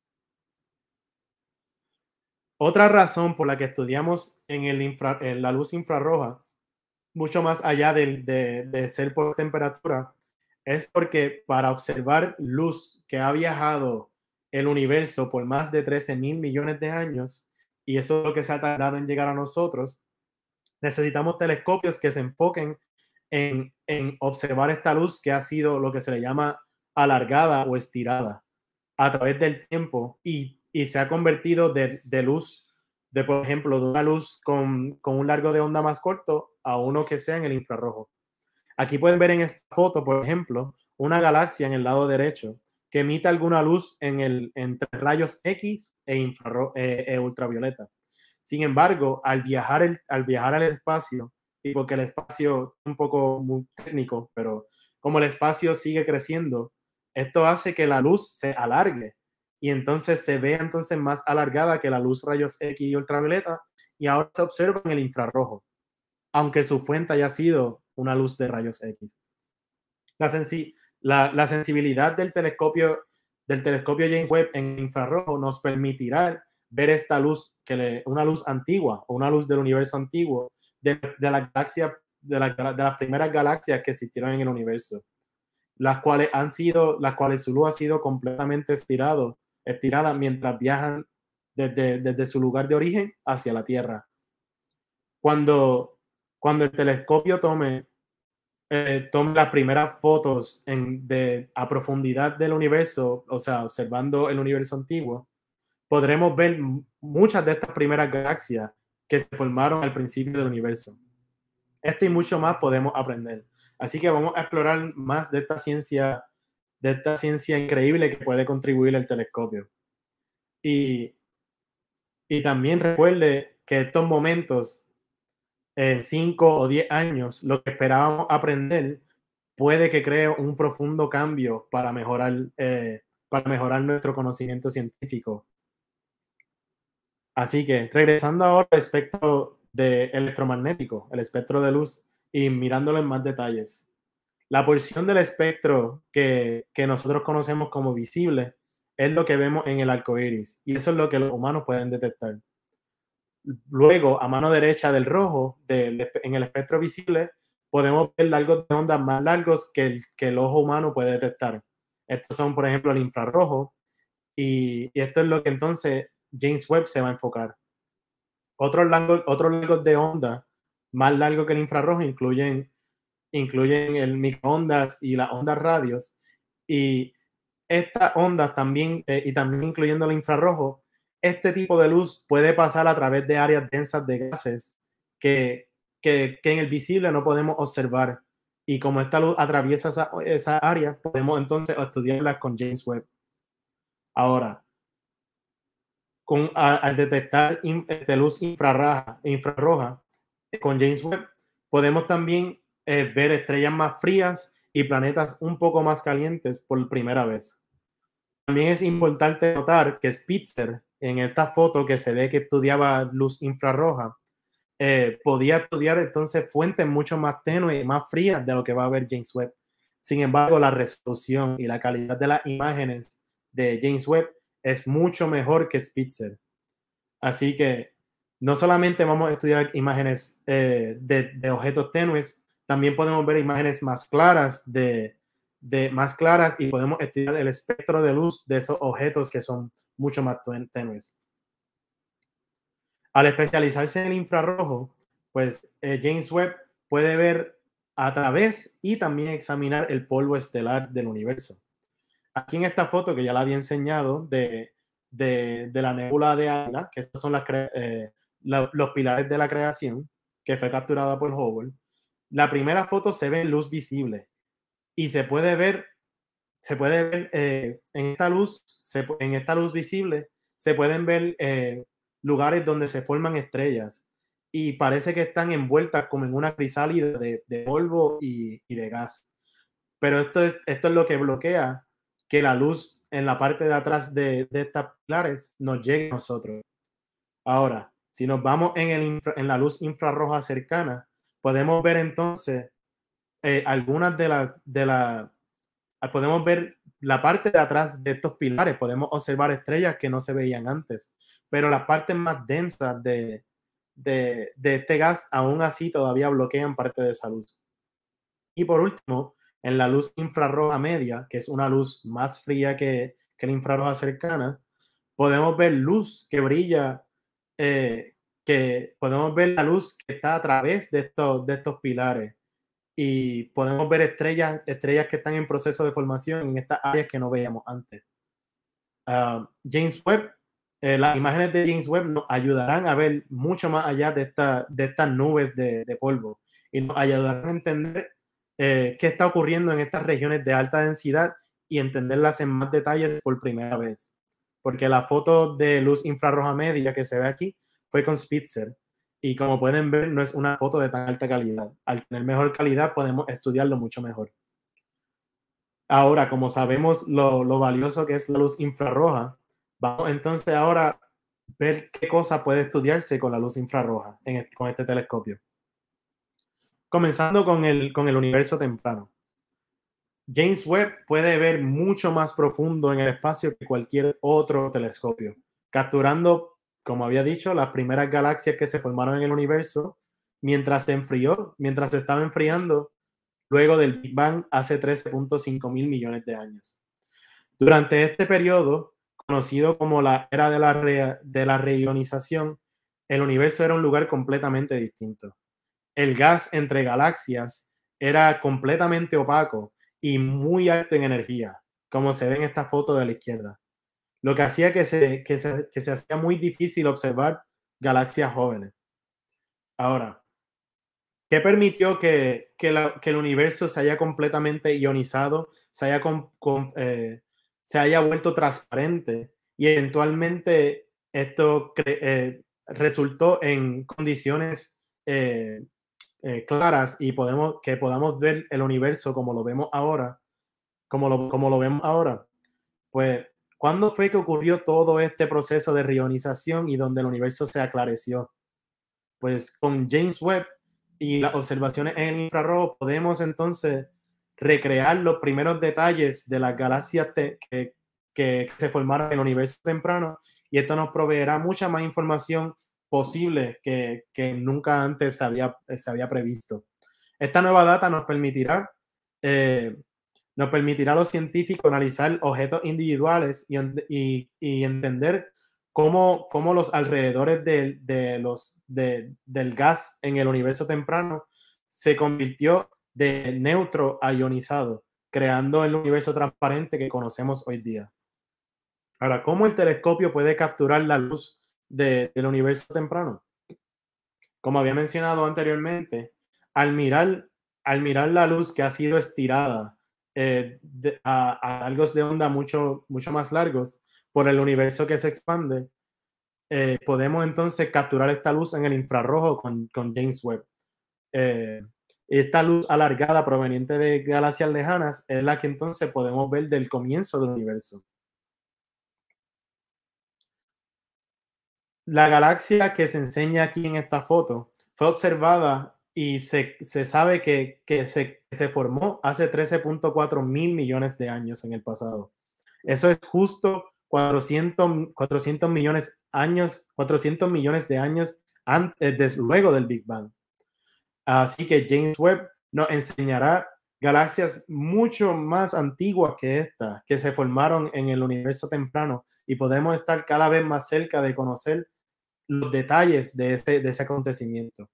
Otra razón por la que estudiamos en, el infra, en la luz infrarroja, mucho más allá de, de, de ser por temperatura, es porque para observar luz que ha viajado el universo por más de trece mil millones de años, y eso es lo que se ha tardado en llegar a nosotros, necesitamos telescopios que se enfoquen en, en observar esta luz que ha sido lo que se le llama alargada o estirada a través del tiempo y, y se ha convertido de, de luz, de por ejemplo, de una luz con, con un largo de onda más corto a uno que sea en el infrarrojo. Aquí pueden ver en esta foto, por ejemplo, una galaxia en el lado derecho que emite alguna luz en el, entre rayos X e, infrarro, eh, e ultravioleta. Sin embargo, al viajar, el, al viajar al espacio, y porque el espacio es un poco muy técnico, pero como el espacio sigue creciendo, esto hace que la luz se alargue y entonces se vea entonces más alargada que la luz rayos X y ultravioleta y ahora se observa en el infrarrojo, aunque su fuente haya sido una luz de rayos X. La, sensi la, la sensibilidad del telescopio, del telescopio James Webb en infrarrojo nos permitirá ver esta luz, que le, una luz antigua o una luz del universo antiguo de, de, la galaxia, de, la, de las primeras galaxias que existieron en el universo, las cuales han sido, las cuales su luz ha sido completamente estirado, estirada mientras viajan desde, desde su lugar de origen hacia la Tierra. Cuando, cuando el telescopio tome, eh, tome las primeras fotos en, de, a profundidad del universo, o sea, observando el universo antiguo, podremos ver muchas de estas primeras galaxias que se formaron al principio del universo. Este y mucho más podemos aprender. Así que vamos a explorar más de esta ciencia, de esta ciencia increíble que puede contribuir el telescopio. Y, y también recuerde que estos momentos, en cinco o diez años, lo que esperábamos aprender puede que cree un profundo cambio para mejorar, eh, para mejorar nuestro conocimiento científico. Así que, regresando ahora al espectro de electromagnético, el espectro de luz, y mirándolo en más detalles. La porción del espectro que, que nosotros conocemos como visible es lo que vemos en el arco iris, y eso es lo que los humanos pueden detectar. Luego, a mano derecha del rojo, del, en el espectro visible, podemos ver largos de ondas más largos que el, que el ojo humano puede detectar. Estos son, por ejemplo, el infrarrojo, y, y esto es lo que entonces James Webb se va a enfocar. Otros largos, otros largos de onda más largos que el infrarrojo incluyen, incluyen el microondas y las ondas radios, y estas ondas también, eh, y también incluyendo el infrarrojo, este tipo de luz puede pasar a través de áreas densas de gases que, que, que en el visible no podemos observar. Y como esta luz atraviesa esa, esa área, podemos entonces estudiarlas con James Webb. Ahora, con, a, al detectar in, este, luz infrarroja, infrarroja con James Webb, podemos también eh, ver estrellas más frías y planetas un poco más calientes por primera vez. También es importante notar que Spitzer, en esta foto que se ve que estudiaba luz infrarroja, eh, podía estudiar entonces fuentes mucho más tenues y más frías de lo que va a ver James Webb. Sin embargo, la resolución y la calidad de las imágenes de James Webb es mucho mejor que Spitzer. Así que no solamente vamos a estudiar imágenes eh, de, de objetos tenues, también podemos ver imágenes más claras de, de más claras y podemos estudiar el espectro de luz de esos objetos que son mucho más tenues. Al especializarse en el infrarrojo, pues eh, James Webb puede ver a través y también examinar el polvo estelar del universo. Aquí en esta foto que ya la había enseñado de, de, de la nebula de Águila, que estos son las, eh, la, los pilares de la creación, que fue capturada por Hubble, la primera foto se ve en luz visible y se puede ver, se puede ver eh, en esta luz, se, en esta luz visible, se pueden ver eh, lugares donde se forman estrellas y parece que están envueltas como en una crisálida de, de polvo y, y de gas. Pero esto es, esto es lo que bloquea que la luz en la parte de atrás de, de estas pilares nos llegue a nosotros. Ahora, si nos vamos en, el infra, en la luz infrarroja cercana, podemos ver entonces eh, algunas de las, de la, podemos ver la parte de atrás de estos pilares, podemos observar estrellas que no se veían antes, pero las partes más densas de, de, de este gas aún así todavía bloquean parte de esa luz. Y por último, en la luz infrarroja media, que es una luz más fría que, que la infrarroja cercana, podemos ver luz que brilla, eh, que podemos ver la luz que está a través de estos, de estos pilares y podemos ver estrellas, estrellas que están en proceso de formación en estas áreas que no veíamos antes. Uh, James Webb, eh, las imágenes de James Webb nos ayudarán a ver mucho más allá de, esta, de estas nubes de, de polvo y nos ayudarán a entender eh, qué está ocurriendo en estas regiones de alta densidad y entenderlas en más detalles por primera vez. Porque la foto de luz infrarroja media que se ve aquí fue con Spitzer y como pueden ver no es una foto de tan alta calidad. Al tener mejor calidad podemos estudiarlo mucho mejor. Ahora, como sabemos lo, lo valioso que es la luz infrarroja, vamos entonces ahora a ver qué cosa puede estudiarse con la luz infrarroja en este, con este telescopio. Comenzando con el, con el universo temprano. James Webb puede ver mucho más profundo en el espacio que cualquier otro telescopio, capturando, como había dicho, las primeras galaxias que se formaron en el universo mientras se enfrió, mientras se estaba enfriando luego del Big Bang hace trece punto cinco mil millones de años. Durante este periodo, conocido como la era de la, re, de la reionización, el universo era un lugar completamente distinto. El gas entre galaxias era completamente opaco y muy alto en energía, como se ve en esta foto de la izquierda, lo que hacía que se, que se, que se hacía muy difícil observar galaxias jóvenes. Ahora, ¿qué permitió que, que, la, que el universo se haya completamente ionizado, se haya, con, con, eh, se haya vuelto transparente y eventualmente esto eh, resultó en condiciones eh, eh, claras y podemos, que podamos ver el universo como lo vemos ahora, como lo, como lo vemos ahora? Pues, ¿cuándo fue que ocurrió todo este proceso de reionización y donde el universo se aclareció? Pues con James Webb y las observaciones en el infrarrojo podemos entonces recrear los primeros detalles de las galaxias que, que, que se formaron en el universo temprano, y esto nos proveerá mucha más información posible que, que nunca antes se había, se había previsto. Esta nueva data nos permitirá, eh, nos permitirá a los científicos analizar objetos individuales y, y, y entender cómo, cómo los alrededores de, de los, de, del gas en el universo temprano se convirtió de neutro a ionizado, creando el universo transparente que conocemos hoy día. Ahora, ¿cómo el telescopio puede capturar la luz de, del universo temprano? Como había mencionado anteriormente, al mirar, al mirar la luz que ha sido estirada eh, de, a, a largos de onda mucho, mucho más largos por el universo que se expande, eh, podemos entonces capturar esta luz en el infrarrojo con, con James Webb. Eh, esta luz alargada proveniente de galaxias lejanas es la que entonces podemos ver del comienzo del universo. La galaxia que se enseña aquí en esta foto fue observada y se, se sabe que, que se, se formó hace trece punto cuatro mil millones de años en el pasado. Eso es justo cuatrocientos, cuatrocientos millones años, cuatrocientos millones de años antes, desde luego del Big Bang. Así que James Webb nos enseñará galaxias mucho más antiguas que esta, que se formaron en el universo temprano, y podemos estar cada vez más cerca de conocer los detalles de ese, de ese acontecimiento.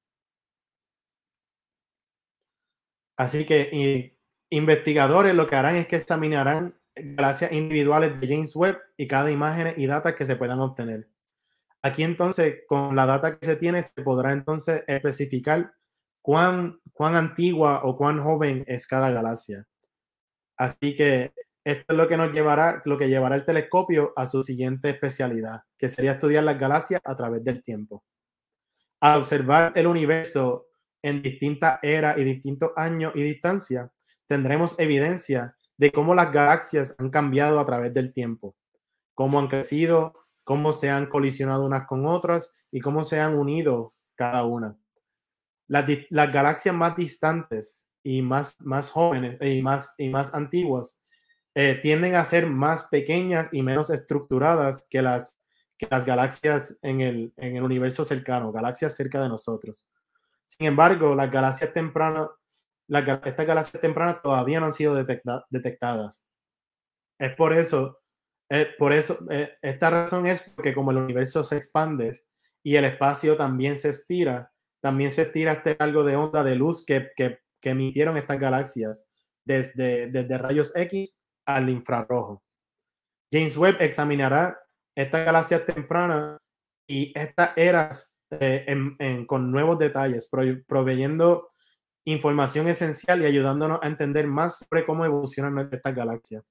Así que y, investigadores lo que harán es que examinarán galaxias individuales de James Webb y cada imagen y datos que se puedan obtener. Aquí entonces, con la data que se tiene, se podrá entonces especificar cuán, cuán antigua o cuán joven es cada galaxia. Así que esto es lo que nos llevará, lo que llevará el telescopio a su siguiente especialidad, que sería estudiar las galaxias a través del tiempo. Al observar el universo en distintas eras y distintos años y distancias, tendremos evidencia de cómo las galaxias han cambiado a través del tiempo, cómo han crecido, cómo se han colisionado unas con otras y cómo se han unido cada una. Las, las galaxias más distantes y más, más jóvenes y más, y más antiguas eh, tienden a ser más pequeñas y menos estructuradas que las, que las galaxias en el, en el universo cercano, galaxias cerca de nosotros. Sin embargo, las galaxias tempranas, las, estas galaxias tempranas todavía no han sido detecta, detectadas. Es por eso, eh, por eso eh, esta razón es porque como el universo se expande y el espacio también se estira, también se estira este largo de onda de luz que, que, que emitieron estas galaxias desde, desde rayos X al infrarrojo. James Webb examinará estas galaxias tempranas y estas eras eh, en, en, con nuevos detalles, proveyendo información esencial y ayudándonos a entender más sobre cómo evolucionan estas galaxias.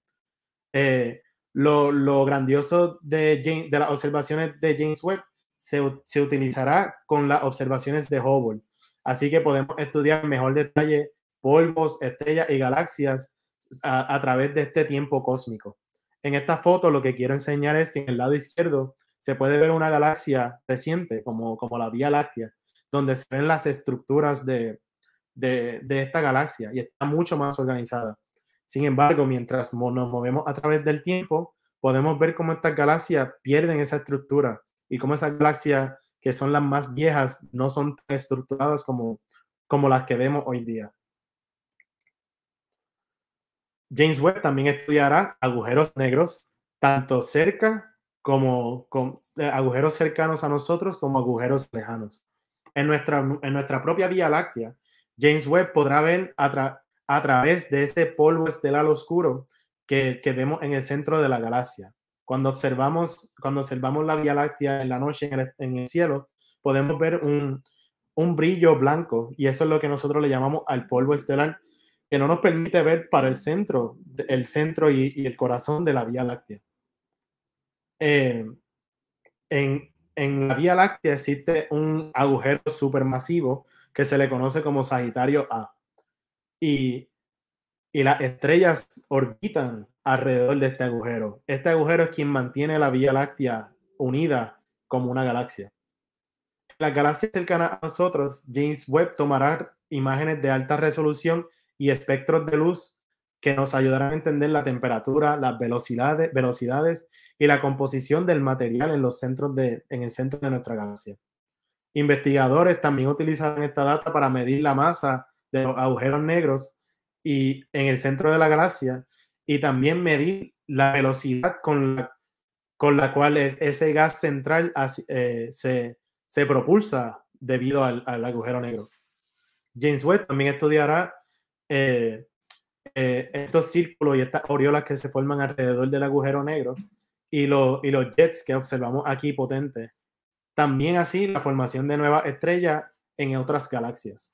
Eh, lo, lo grandioso de, James, de las observaciones de James Webb se, se utilizará con las observaciones de Hubble. Así que podemos estudiar en mejor detalle polvos, estrellas y galaxias a, a través de este tiempo cósmico. En esta foto lo que quiero enseñar es que en el lado izquierdo se puede ver una galaxia reciente, como, como la Vía Láctea, donde se ven las estructuras de, de, de esta galaxia y está mucho más organizada. Sin embargo, mientras nos movemos a través del tiempo, podemos ver cómo estas galaxias pierden esa estructura y cómo esas galaxias que son las más viejas no son tan estructuradas como, como las que vemos hoy día. James Webb también estudiará agujeros negros, tanto cerca como con agujeros cercanos a nosotros como agujeros lejanos. En nuestra, en nuestra propia Vía Láctea, James Webb podrá ver a, tra a través de ese polvo estelar oscuro que, que vemos en el centro de la galaxia. Cuando observamos, cuando observamos la Vía Láctea en la noche en el, en el cielo, podemos ver un, un brillo blanco, y eso es lo que nosotros le llamamos al polvo estelar, que no nos permite ver para el centro, el centro y, y el corazón de la Vía Láctea. Eh, en, en la Vía Láctea existe un agujero supermasivo que se le conoce como Sagitario A, y, y las estrellas orbitan alrededor de este agujero. Este agujero es quien mantiene la Vía Láctea unida como una galaxia. Las galaxias cercanas a nosotros, James Webb tomará imágenes de alta resolución y espectros de luz que nos ayudarán a entender la temperatura, las velocidades, velocidades y la composición del material en, los centros de, en el centro de nuestra galaxia. Investigadores también utilizarán esta data para medir la masa de los agujeros negros y en el centro de la galaxia, y también medir la velocidad con la, con la cual ese gas central eh, se se propulsa debido al, al agujero negro. James Webb también estudiará eh, eh, estos círculos y estas aureolas que se forman alrededor del agujero negro y, lo, y los jets que observamos aquí potentes. También así la formación de nuevas estrellas en otras galaxias.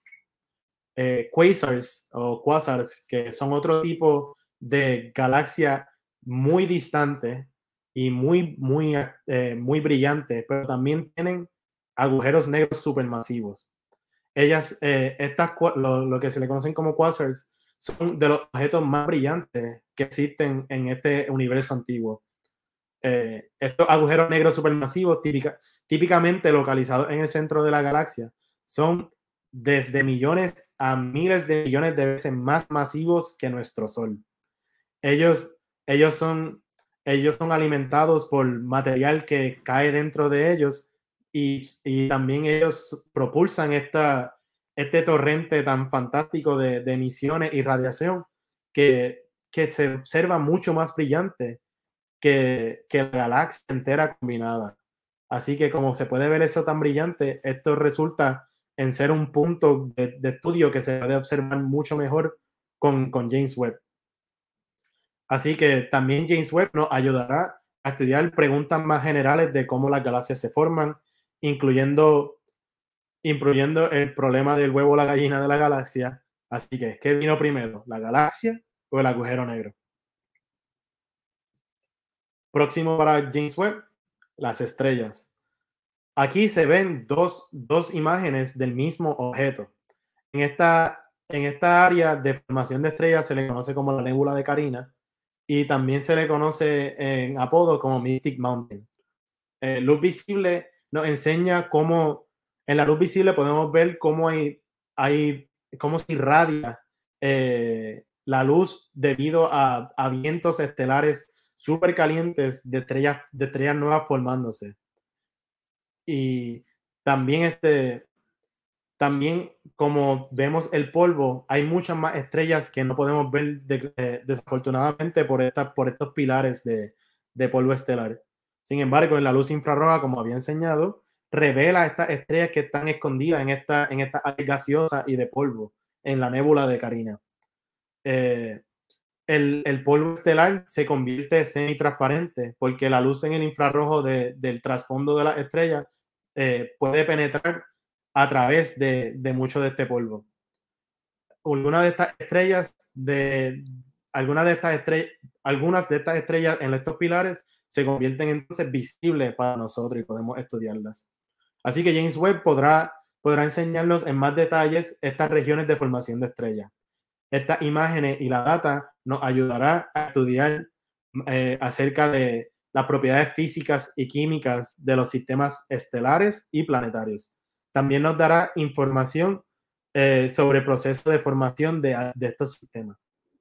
Eh, quasars o quasars, que son otro tipo de galaxia muy distante y muy, muy, eh, muy brillante, pero también tienen agujeros negros supermasivos. Ellas, eh, estas, lo, lo que se le conocen como quasars, son de los objetos más brillantes que existen en este universo antiguo. Eh, estos agujeros negros supermasivos, típica, típicamente localizados en el centro de la galaxia, son desde millones a miles de millones de veces más masivos que nuestro Sol. Ellos, ellos, son, ellos son alimentados por material que cae dentro de ellos, y, y también ellos propulsan esta, este torrente tan fantástico de, de emisiones y radiación que, que se observa mucho más brillante que, que la galaxia entera combinada. Así que como se puede ver eso tan brillante, esto resulta en ser un punto de, de estudio que se puede observar mucho mejor con, con James Webb. Así que también James Webb nos ayudará a estudiar preguntas más generales de cómo las galaxias se forman, incluyendo, incluyendo el problema del huevo o la gallina de la galaxia. Así que, ¿qué vino primero, la galaxia o el agujero negro? Próximo para James Webb, las estrellas. Aquí se ven dos, dos imágenes del mismo objeto. En esta, en esta área de formación de estrellas se le conoce como la nébula de Carina, y también se le conoce en apodo como Mystic Mountain. Eh, luz visible nos enseña cómo, en la luz visible podemos ver cómo hay, hay cómo se irradia eh, la luz debido a, a vientos estelares súper calientes de estrellas, de estrellas nuevas formándose. Y también este, también como vemos el polvo, hay muchas más estrellas que no podemos ver de, eh, desafortunadamente por, esta, por estos pilares de, de polvo estelar. Sin embargo, en la luz infrarroja, como había enseñado, revela estas estrellas que están escondidas en esta, en esta área gaseosa y de polvo, en la nébula de Carina. Eh, el, el polvo estelar se convierte semitransparente porque la luz en el infrarrojo de, del trasfondo de las estrellas eh, puede penetrar a través de, de mucho de este polvo. Algunas de estas estrellas, de, algunas de estas estrellas, algunas de estas estrellas en estos pilares se convierten entonces visibles para nosotros y podemos estudiarlas. Así que James Webb podrá, podrá enseñarnos en más detalles estas regiones de formación de estrellas. Estas imágenes y la data nos ayudará a estudiar eh, acerca de las propiedades físicas y químicas de los sistemas estelares y planetarios. También nos dará información eh, sobre el proceso de formación de, de estos sistemas.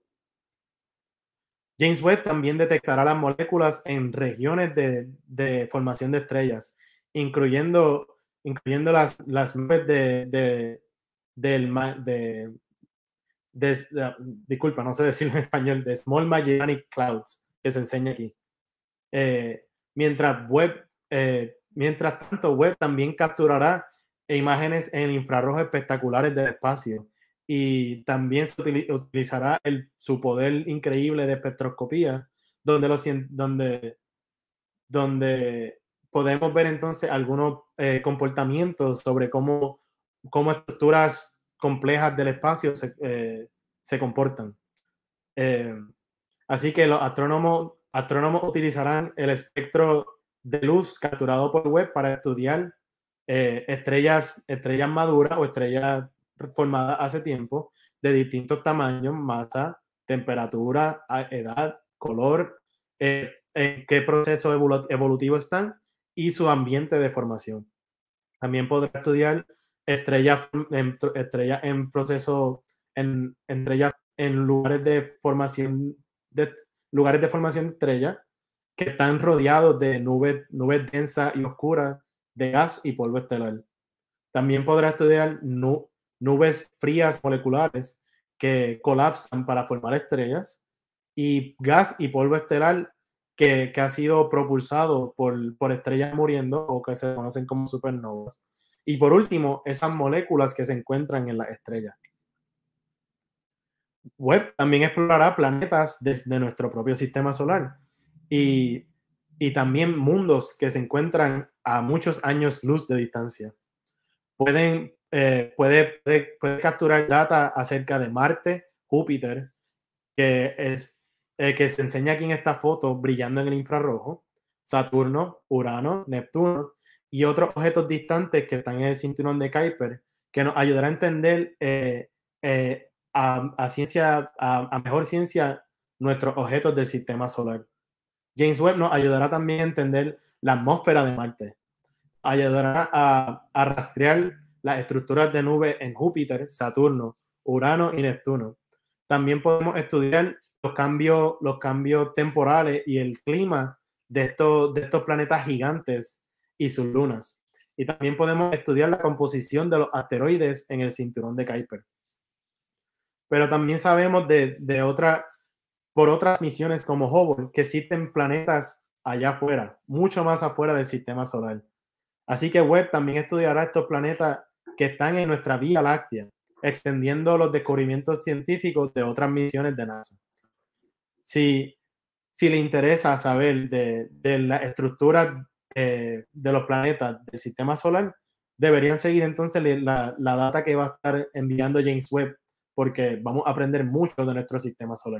James Webb también detectará las moléculas en regiones de, de formación de estrellas, incluyendo, incluyendo las, las nubes de, de, del, de, de, de, disculpa, no sé decirlo en español, de Small Magellanic Clouds, que se enseña aquí. Eh, mientras, Webb, eh, mientras tanto, Webb también capturará imágenes en infrarrojo espectaculares del espacio, y también se utiliz utilizará el, su poder increíble de espectroscopía, donde, los, donde, donde podemos ver entonces algunos eh, comportamientos sobre cómo cómo estructuras complejas del espacio se, eh, se comportan. Eh, así que los astrónomos, astrónomos utilizarán el espectro de luz capturado por Webb para estudiar eh, estrellas, estrellas maduras o estrellas formadas hace tiempo de distintos tamaños, masa, temperatura, edad, color, eh, en qué proceso evolu evolutivo están y su ambiente de formación. También podrá estudiar estrellas en, estrellas en proceso, en, estrellas en lugares de formación de lugares de formación de estrellas que están rodeados de nubes, nubes densas y oscuras de gas y polvo estelar. También podrá estudiar nu, nubes frías moleculares que colapsan para formar estrellas y gas y polvo estelar que, que ha sido propulsado por, por estrellas muriendo o que se conocen como supernovas. Y por último, esas moléculas que se encuentran en las estrellas. Webb también explorará planetas desde nuestro propio sistema solar y, y también mundos que se encuentran a muchos años luz de distancia. Pueden, eh, puede, puede, puede capturar data acerca de Marte, Júpiter, que, es, eh, que se enseña aquí en esta foto brillando en el infrarrojo, Saturno, Urano, Neptuno y otros objetos distantes que están en el cinturón de Kuiper, que nos ayudará a entender eh, eh, a, a, ciencia, a, a mejor ciencia nuestros objetos del sistema solar. James Webb nos ayudará también a entender la atmósfera de Marte, ayudará a, a rastrear las estructuras de nubes en Júpiter, Saturno, Urano y Neptuno. También podemos estudiar los cambios, los cambios temporales y el clima de estos, de estos planetas gigantes y sus lunas. Y también podemos estudiar la composición de los asteroides en el cinturón de Kuiper. Pero también sabemos de, de otra, por otras misiones como Hubble que existen planetas allá afuera, mucho más afuera del sistema solar. Así que Webb también estudiará estos planetas que están en nuestra Vía Láctea, extendiendo los descubrimientos científicos de otras misiones de NASA. Si, si le interesa saber de, de la estructura eh, de los planetas del sistema solar, deberían seguir entonces la, la data que va a estar enviando James Webb, porque vamos a aprender mucho de nuestro sistema solar.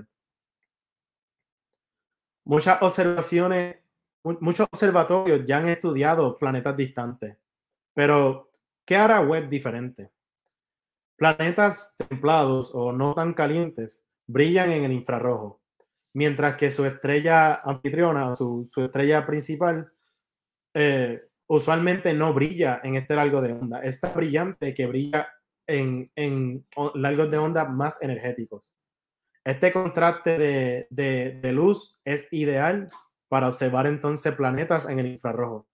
Muchas observaciones, muchos observatorios ya han estudiado planetas distantes, pero ¿qué hará Webb diferente? Planetas templados o no tan calientes brillan en el infrarrojo, mientras que su estrella anfitriona o su, su estrella principal eh, usualmente no brilla en este largo de onda. Es tan brillante que brilla en, en largos de onda más energéticos. Este contraste de, de, de luz es ideal para observar entonces planetas en el infrarrojo.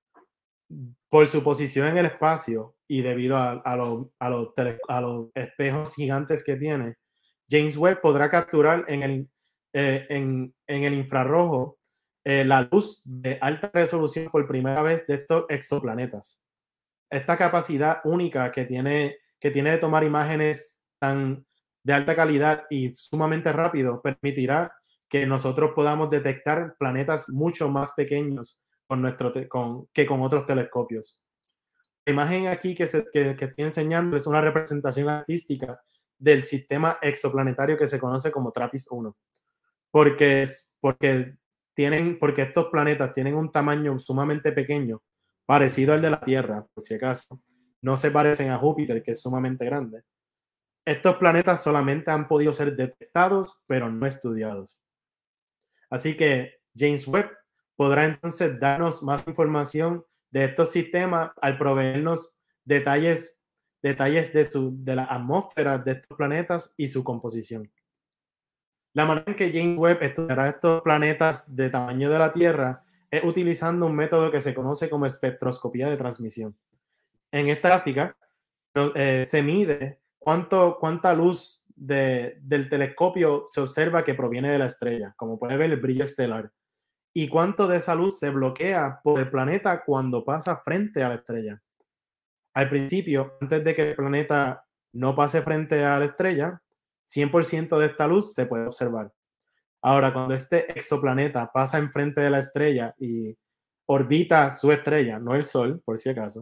Por su posición en el espacio y debido a, a, lo, a, los, tele, a los espejos gigantes que tiene, James Webb podrá capturar en el, eh, en, en el infrarrojo eh, la luz de alta resolución por primera vez de estos exoplanetas. Esta capacidad única que tiene, que tiene de tomar imágenes tan de alta calidad y sumamente rápido permitirá que nosotros podamos detectar planetas mucho más pequeños con nuestro con, que con otros telescopios. La imagen aquí que, se, que, que estoy enseñando es una representación artística del sistema exoplanetario que se conoce como TRAPPIST uno, porque, porque, tienen, porque estos planetas tienen un tamaño sumamente pequeño, parecido al de la Tierra, por si acaso. No se parecen a Júpiter, que es sumamente grande. Estos planetas solamente han podido ser detectados, pero no estudiados. Así que James Webb podrá entonces darnos más información de estos sistemas al proveernos detalles, detalles de, su, de la atmósfera de estos planetas y su composición. La manera en que James Webb estudiará estos planetas de tamaño de la Tierra es utilizando un método que se conoce como espectroscopía de transmisión. En esta gráfica eh, se mide cuánto, cuánta luz de, del telescopio se observa que proviene de la estrella, como puede ver el brillo estelar, y cuánto de esa luz se bloquea por el planeta cuando pasa frente a la estrella. Al principio, antes de que el planeta no pase frente a la estrella, cien por ciento de esta luz se puede observar. Ahora, cuando este exoplaneta pasa enfrente de la estrella y orbita su estrella, no el Sol, por si acaso,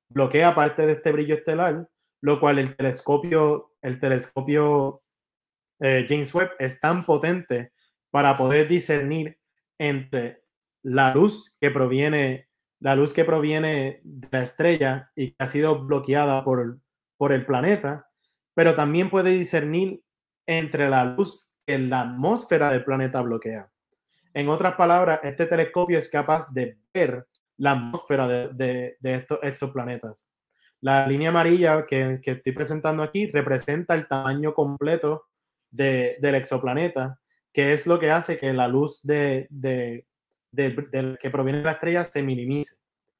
bloquea parte de este brillo estelar, lo cual el telescopio, el telescopio eh, James Webb es tan potente para poder discernir entre la luz que proviene, la luz que proviene de la estrella y que ha sido bloqueada por, por el planeta, pero también puede discernir entre la luz que la atmósfera del planeta bloquea. En otras palabras, este telescopio es capaz de ver la atmósfera de, de, de estos exoplanetas. La línea amarilla que, que estoy presentando aquí representa el tamaño completo de, del exoplaneta, que es lo que hace que la luz de, de, de, de, que proviene de la estrella se minimice.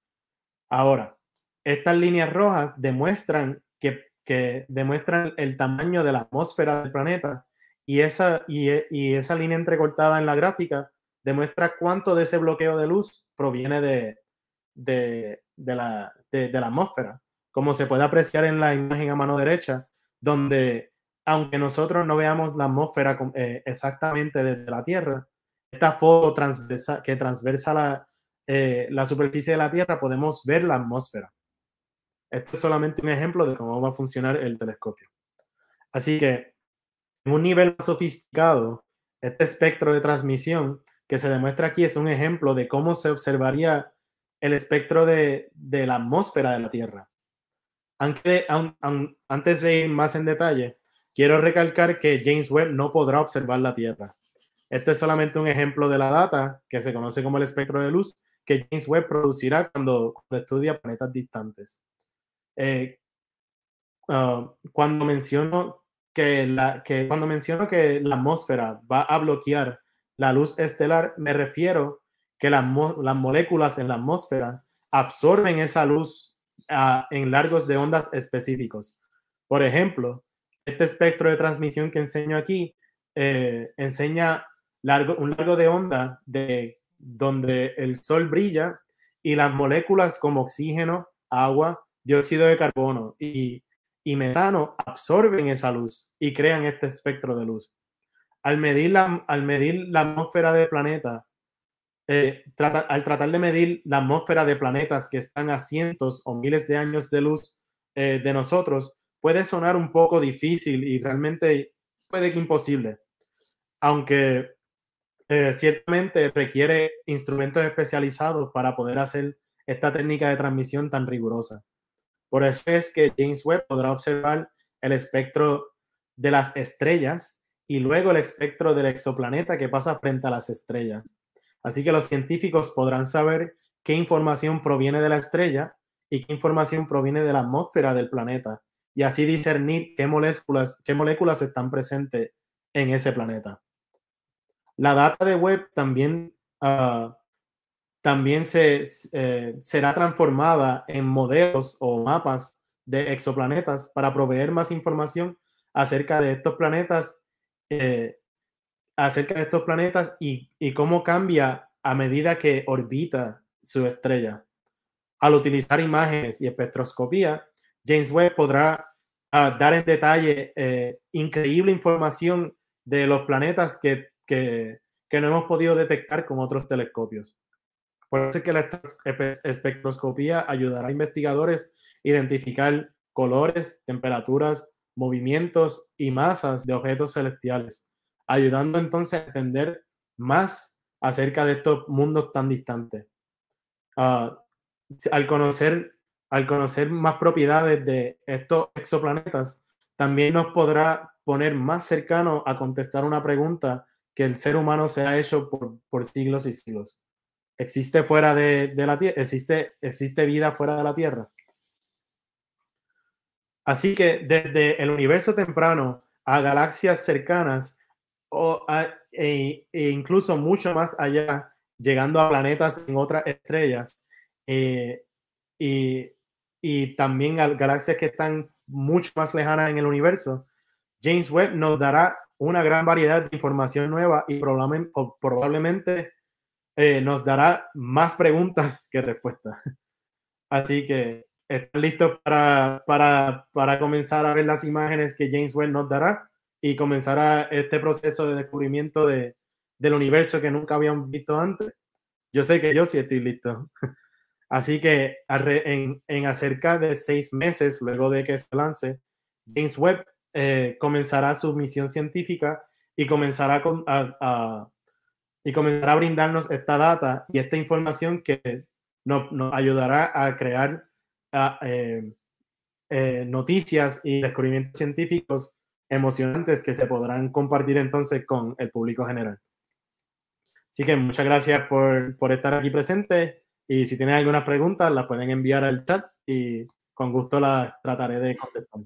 Ahora, estas líneas rojas demuestran que, que demuestran el tamaño de la atmósfera del planeta y esa, y, y esa línea entrecortada en la gráfica demuestra cuánto de ese bloqueo de luz proviene de, de, de, la, de, de la atmósfera, como se puede apreciar en la imagen a mano derecha, donde aunque nosotros no veamos la atmósfera eh, exactamente desde la Tierra, esta foto transversa, que transversa la, eh, la superficie de la Tierra, podemos ver la atmósfera. Esto es solamente un ejemplo de cómo va a funcionar el telescopio. Así que, en un nivel más sofisticado, este espectro de transmisión que se demuestra aquí es un ejemplo de cómo se observaría el espectro de, de la atmósfera de la Tierra. Aunque, un, un, antes de ir más en detalle, quiero recalcar que James Webb no podrá observar la Tierra. Este es solamente un ejemplo de la data que se conoce como el espectro de luz que James Webb producirá cuando, cuando estudia planetas distantes. Eh, uh, cuando menciono que, la, que cuando menciono que la atmósfera va a bloquear la luz estelar, me refiero que las, mo las moléculas en la atmósfera absorben esa luz uh, en largos de ondas específicos. Por ejemplo, este espectro de transmisión que enseño aquí eh, enseña largo, un largo de onda de donde el sol brilla y las moléculas como oxígeno, agua, dióxido de carbono y, y metano absorben esa luz y crean este espectro de luz. Al medir la, al medir la atmósfera del planeta, eh, trata, al tratar de medir la atmósfera de planetas que están a cientos o miles de años de luz eh, de nosotros, puede sonar un poco difícil y realmente puede que imposible. Aunque eh, ciertamente requiere instrumentos especializados para poder hacer esta técnica de transmisión tan rigurosa. Por eso es que James Webb podrá observar el espectro de las estrellas y luego el espectro del exoplaneta que pasa frente a las estrellas. Así que los científicos podrán saber qué información proviene de la estrella y qué información proviene de la atmósfera del planeta y así discernir qué moléculas, qué moléculas están presentes en ese planeta. La data de Webb también, uh, también se, eh, será transformada en modelos o mapas de exoplanetas para proveer más información acerca de estos planetas, eh, acerca de estos planetas y, y cómo cambia a medida que orbita su estrella. Al utilizar imágenes y espectroscopía, James Webb podrá uh, dar en detalle eh, increíble información de los planetas que, que, que no hemos podido detectar con otros telescopios. Por eso es que la espectroscopía ayudará a investigadores a identificar colores, temperaturas, movimientos y masas de objetos celestiales, ayudando entonces a entender más acerca de estos mundos tan distantes. Uh, al, conocer, al conocer más propiedades de estos exoplanetas, también nos podrá poner más cercano a contestar una pregunta que el ser humano se ha hecho por, por siglos y siglos. ¿Existe fuera de, de la Tierra? ¿Existe, ¿Existe vida fuera de la Tierra? Así que desde el universo temprano a galaxias cercanas o a, e, e incluso mucho más allá, llegando a planetas en otras estrellas eh, y, y también a galaxias que están mucho más lejanas en el universo, James Webb nos dará una gran variedad de información nueva y probablemente, probablemente Eh, nos dará más preguntas que respuestas. Así que están listos para, para, para comenzar a ver las imágenes que James Webb nos dará y comenzará este proceso de descubrimiento de, del universo que nunca habíamos visto antes. Yo sé que yo sí estoy listo. Así que en, en acerca de seis meses luego de que se lance, James Webb eh, comenzará su misión científica y comenzará, con, a, a, y comenzará a brindarnos esta data y esta información que nos, nos ayudará a crear a, eh, eh, noticias y descubrimientos científicos emocionantes que se podrán compartir entonces con el público general. Así que muchas gracias por, por estar aquí presente, y si tienen algunas preguntas las pueden enviar al chat y con gusto las trataré de contestar.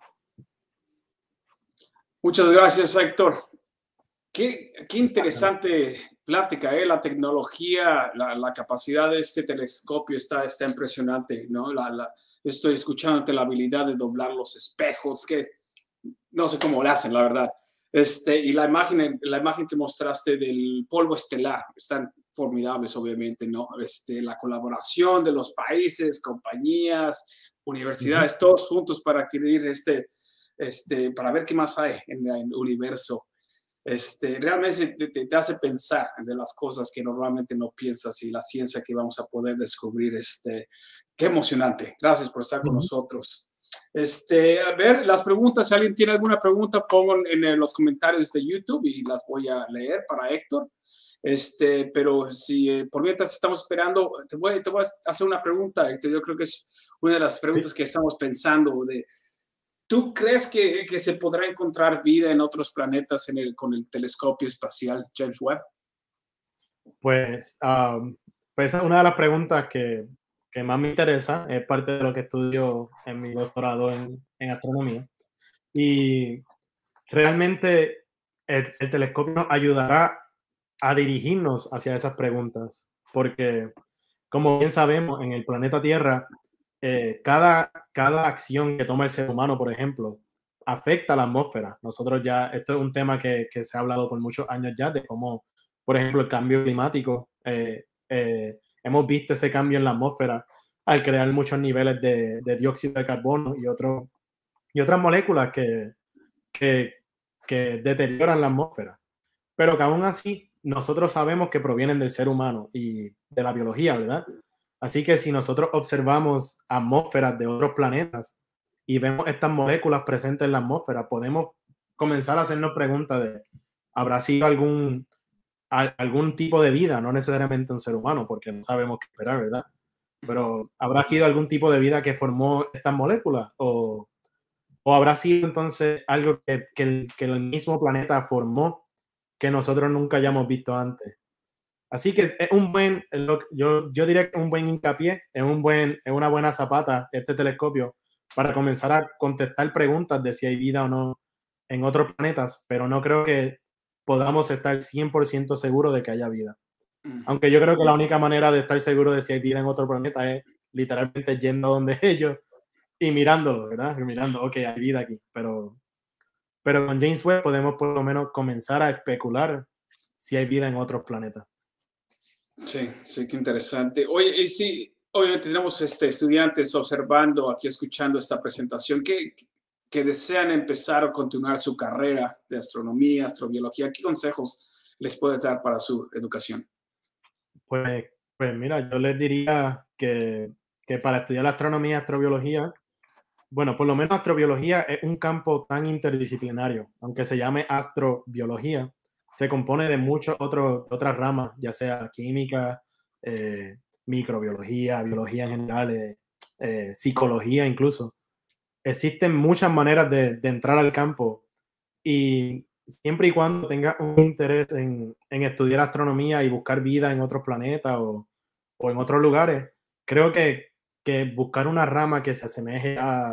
Muchas gracias, Héctor. Qué, qué interesante plática, ¿eh? La tecnología, la, la capacidad de este telescopio está, está impresionante, ¿no? La, la, estoy escuchándote la habilidad de doblar los espejos, que no sé cómo lo hacen, la verdad. Este, y la imagen, la imagen que mostraste del polvo estelar, están formidables, obviamente, ¿no? Este, la colaboración de los países, compañías, universidades, uh-huh. todos juntos para adquirir este, este, para ver qué más hay en, en el universo. Este, realmente te, te, te hace pensar de las cosas que normalmente no piensas y la ciencia que vamos a poder descubrir. Este, qué emocionante. Gracias por estar con uh-huh. nosotros. Este, a ver, las preguntas, si alguien tiene alguna pregunta, pongo en, en los comentarios de YouTube y las voy a leer para Héctor. Este, pero si eh, por mientras estamos esperando, te voy, te voy a hacer una pregunta, Héctor. Yo creo que es una de las preguntas que estamos pensando de... ¿Tú crees que, que se podrá encontrar vida en otros planetas en el, con el telescopio espacial James Webb? Pues, um, pues una de las preguntas que, que más me interesa, es parte de lo que estudio en mi doctorado en, en astronomía. Y realmente el, el telescopio nos ayudará a dirigirnos hacia esas preguntas, porque como bien sabemos, en el planeta Tierra, Eh, cada, cada acción que toma el ser humano, por ejemplo, afecta a la atmósfera. Nosotros ya, esto es un tema que, que se ha hablado por muchos años ya, de cómo, por ejemplo, el cambio climático, eh, eh, hemos visto ese cambio en la atmósfera al crear muchos niveles de, de dióxido de carbono y, otro, y otras moléculas que, que, que deterioran la atmósfera. Pero que aún así nosotros sabemos que provienen del ser humano y de la biología, ¿verdad? Así que si nosotros observamos atmósferas de otros planetas y vemos estas moléculas presentes en la atmósfera, podemos comenzar a hacernos preguntas de, ¿habrá sido algún, algún tipo de vida? No necesariamente un ser humano, porque no sabemos qué esperar, ¿verdad? Pero ¿habrá sido algún tipo de vida que formó estas moléculas? ¿O, o habrá sido entonces algo que, que, el, que el mismo planeta formó que nosotros nunca hayamos visto antes? Así que es un buen, yo, yo diría que es un buen hincapié, es, un buen, es una buena zapata este telescopio para comenzar a contestar preguntas de si hay vida o no en otros planetas, pero no creo que podamos estar cien por ciento seguros de que haya vida. Aunque yo creo que la única manera de estar seguro de si hay vida en otro planeta es literalmente yendo a donde ellos y mirándolo, ¿verdad? Y mirando, ok, hay vida aquí, pero, pero con James Webb podemos por lo menos comenzar a especular si hay vida en otros planetas. Sí, sí, qué interesante. Oye, y sí, obviamente tenemos este, estudiantes observando, aquí escuchando esta presentación, que, que desean empezar o continuar su carrera de astronomía, astrobiología. ¿Qué consejos les puedes dar para su educación? Pues, pues mira, yo les diría que, que para estudiar astronomía y astrobiología, bueno, por lo menos astrobiología es un campo tan interdisciplinario, aunque se llame astrobiología, se compone de muchas otras ramas, ya sea química, eh, microbiología, biología en general, eh, eh, psicología incluso. Existen muchas maneras de, de entrar al campo, y siempre y cuando tengas un interés en, en estudiar astronomía y buscar vida en otros planetas o, o en otros lugares, creo que, que buscar una rama que se asemeje a,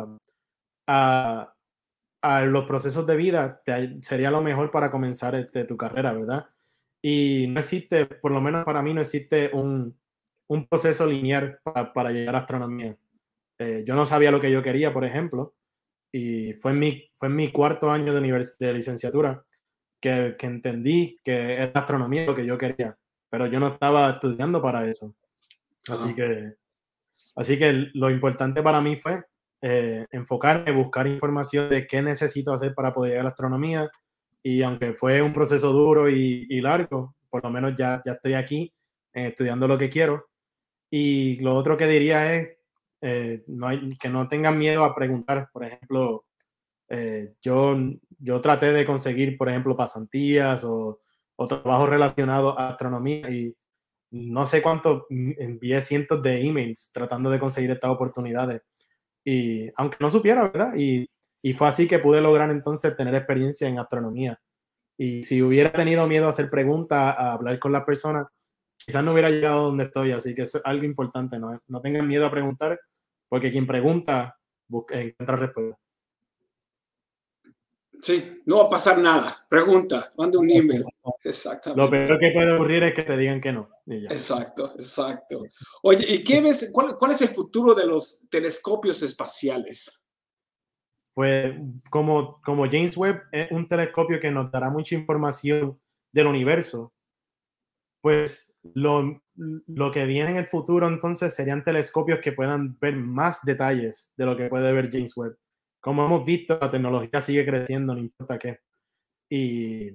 a, a los procesos de vida te, sería lo mejor para comenzar este, tu carrera, ¿verdad? Y no existe, por lo menos para mí, no existe un, un proceso lineal para, para llegar a astronomía. Eh, yo no sabía lo que yo quería, por ejemplo, y fue en mi, fue en mi cuarto año de, univers de licenciatura que, que entendí que era astronomía lo que yo quería, pero yo no estaba estudiando para eso. Así que, así que lo importante para mí fue eh, enfocarme, buscar información de qué necesito hacer para poder llegar a la astronomía, y aunque fue un proceso duro y, y largo, por lo menos ya, ya estoy aquí eh, estudiando lo que quiero, Y lo otro que diría es eh, no hay, que no tengan miedo a preguntar. Por ejemplo, eh, yo, yo traté de conseguir, por ejemplo, pasantías o, o trabajos relacionados a astronomía y no sé cuánto, envié cientos de emails tratando de conseguir estas oportunidades. Y aunque no supiera, ¿verdad? Y, y fue así que pude lograr entonces tener experiencia en astronomía. Y si hubiera tenido miedo a hacer preguntas, a hablar con las personas, quizás no hubiera llegado donde estoy. Así que eso es algo importante, ¿no? No tengan miedo a preguntar, porque quien pregunta busca, encuentra respuesta. Sí, no va a pasar nada. Pregunta, manda un email. Exactamente. Lo peor que puede ocurrir es que te digan que no. Exacto, exacto. Oye, ¿y qué ves? ¿Cuál, cuál es el futuro de los telescopios espaciales? Pues como, como James Webb es un telescopio que nos dará mucha información del universo, pues lo, lo que viene en el futuro entonces serían telescopios que puedan ver más detalles de lo que puede ver James Webb. Como hemos visto, la tecnología sigue creciendo, no importa qué. Y,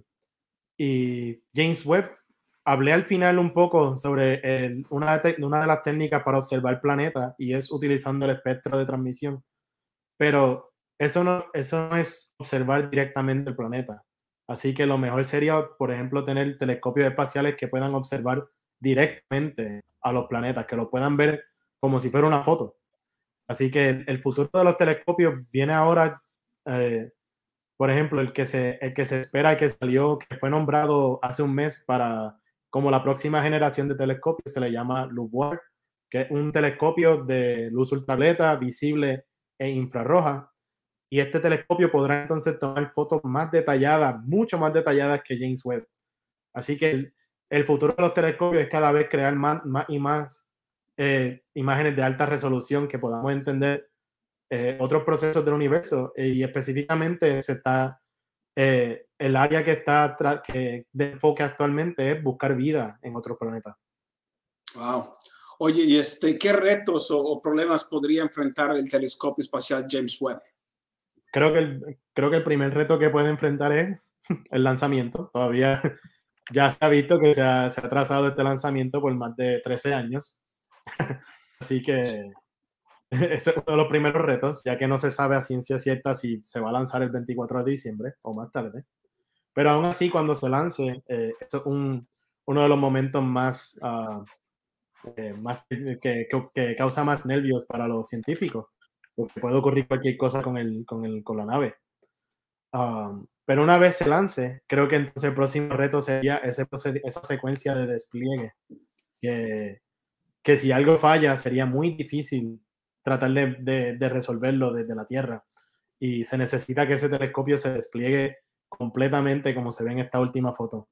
y James Webb, hablé al final un poco sobre el, una, de, una de las técnicas para observar planetas y es utilizando el espectro de transmisión. Pero eso no, eso no es observar directamente el planeta. Así que lo mejor sería, por ejemplo, tener telescopios espaciales que puedan observar directamente a los planetas, que lo puedan ver como si fuera una foto. Así que el, el futuro de los telescopios viene ahora, eh, por ejemplo, el que, se, el que se espera que salió, que fue nombrado hace un mes para como la próxima generación de telescopios, se le llama LUVOIR, que es un telescopio de luz ultravioleta visible e infrarroja. Y este telescopio podrá entonces tomar fotos más detalladas, mucho más detalladas que James Webb. Así que el, el futuro de los telescopios es cada vez crear más, más y más eh, imágenes de alta resolución que podamos entender eh, otros procesos del universo. Eh, y específicamente se está, eh, el área que está que de enfoque actualmente es buscar vida en otros planetas. Wow. Oye, ¿y este, qué retos o, o problemas podría enfrentar el telescopio espacial James Webb? Creo que, el, creo que el primer reto que puede enfrentar es el lanzamiento. Todavía ya se ha visto que se ha, se ha trazado este lanzamiento por más de trece años. Así que ese es uno de los primeros retos, ya que no se sabe a ciencia cierta si se va a lanzar el veinticuatro de diciembre o más tarde. Pero aún así, cuando se lance, eh, eso es un, uno de los momentos más, uh, eh, más que, que, que causa más nervios para los científicos, porque puede ocurrir cualquier cosa con, el, con, el, con la nave. Um, pero una vez se lance, creo que entonces el próximo reto sería ese, esa secuencia de despliegue, que, que si algo falla sería muy difícil tratar de, de, de resolverlo desde la Tierra. Y se necesita que ese telescopio se despliegue completamente como se ve en esta última foto.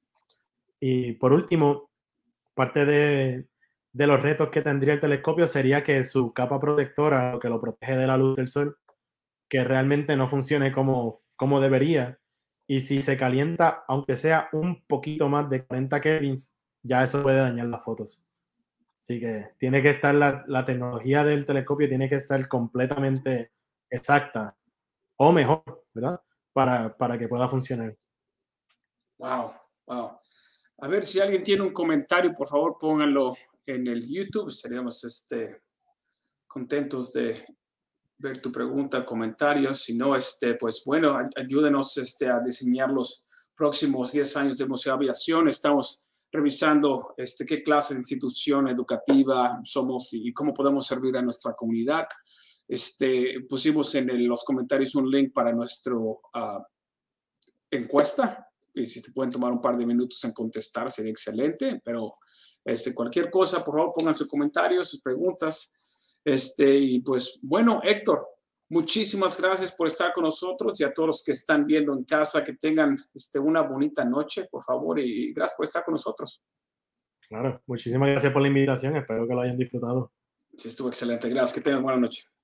Y por último, parte de, de los retos que tendría el telescopio sería que su capa protectora, lo que lo protege de la luz del sol, que realmente no funcione como, como debería. Y si se calienta, aunque sea un poquito más de cuarenta kelvins, ya eso puede dañar las fotos. Así que tiene que estar la, la tecnología del telescopio tiene que estar completamente exacta o mejor, ¿verdad? Para, para que pueda funcionar. Wow, wow. A ver si alguien tiene un comentario, por favor, pónganlo en el YouTube. Estaríamos este, contentos de ver tu pregunta, comentarios. Si no, este, pues bueno, ayúdenos este, a diseñar los próximos diez años de Museo de Aviación. Estamos revisando este, qué clase de institución educativa somos y cómo podemos servir a nuestra comunidad. Este, pusimos en el, los comentarios un link para nuestra uh, encuesta. Y si se pueden tomar un par de minutos en contestar, sería excelente. Pero este, cualquier cosa, por favor, pongan sus comentarios, sus preguntas. Este, y pues bueno, Héctor, muchísimas gracias por estar con nosotros y a todos los que están viendo en casa, que tengan este, una bonita noche, por favor, y gracias por estar con nosotros. Claro, muchísimas gracias por la invitación, espero que lo hayan disfrutado. Sí, estuvo excelente, gracias, que tengan buena noche.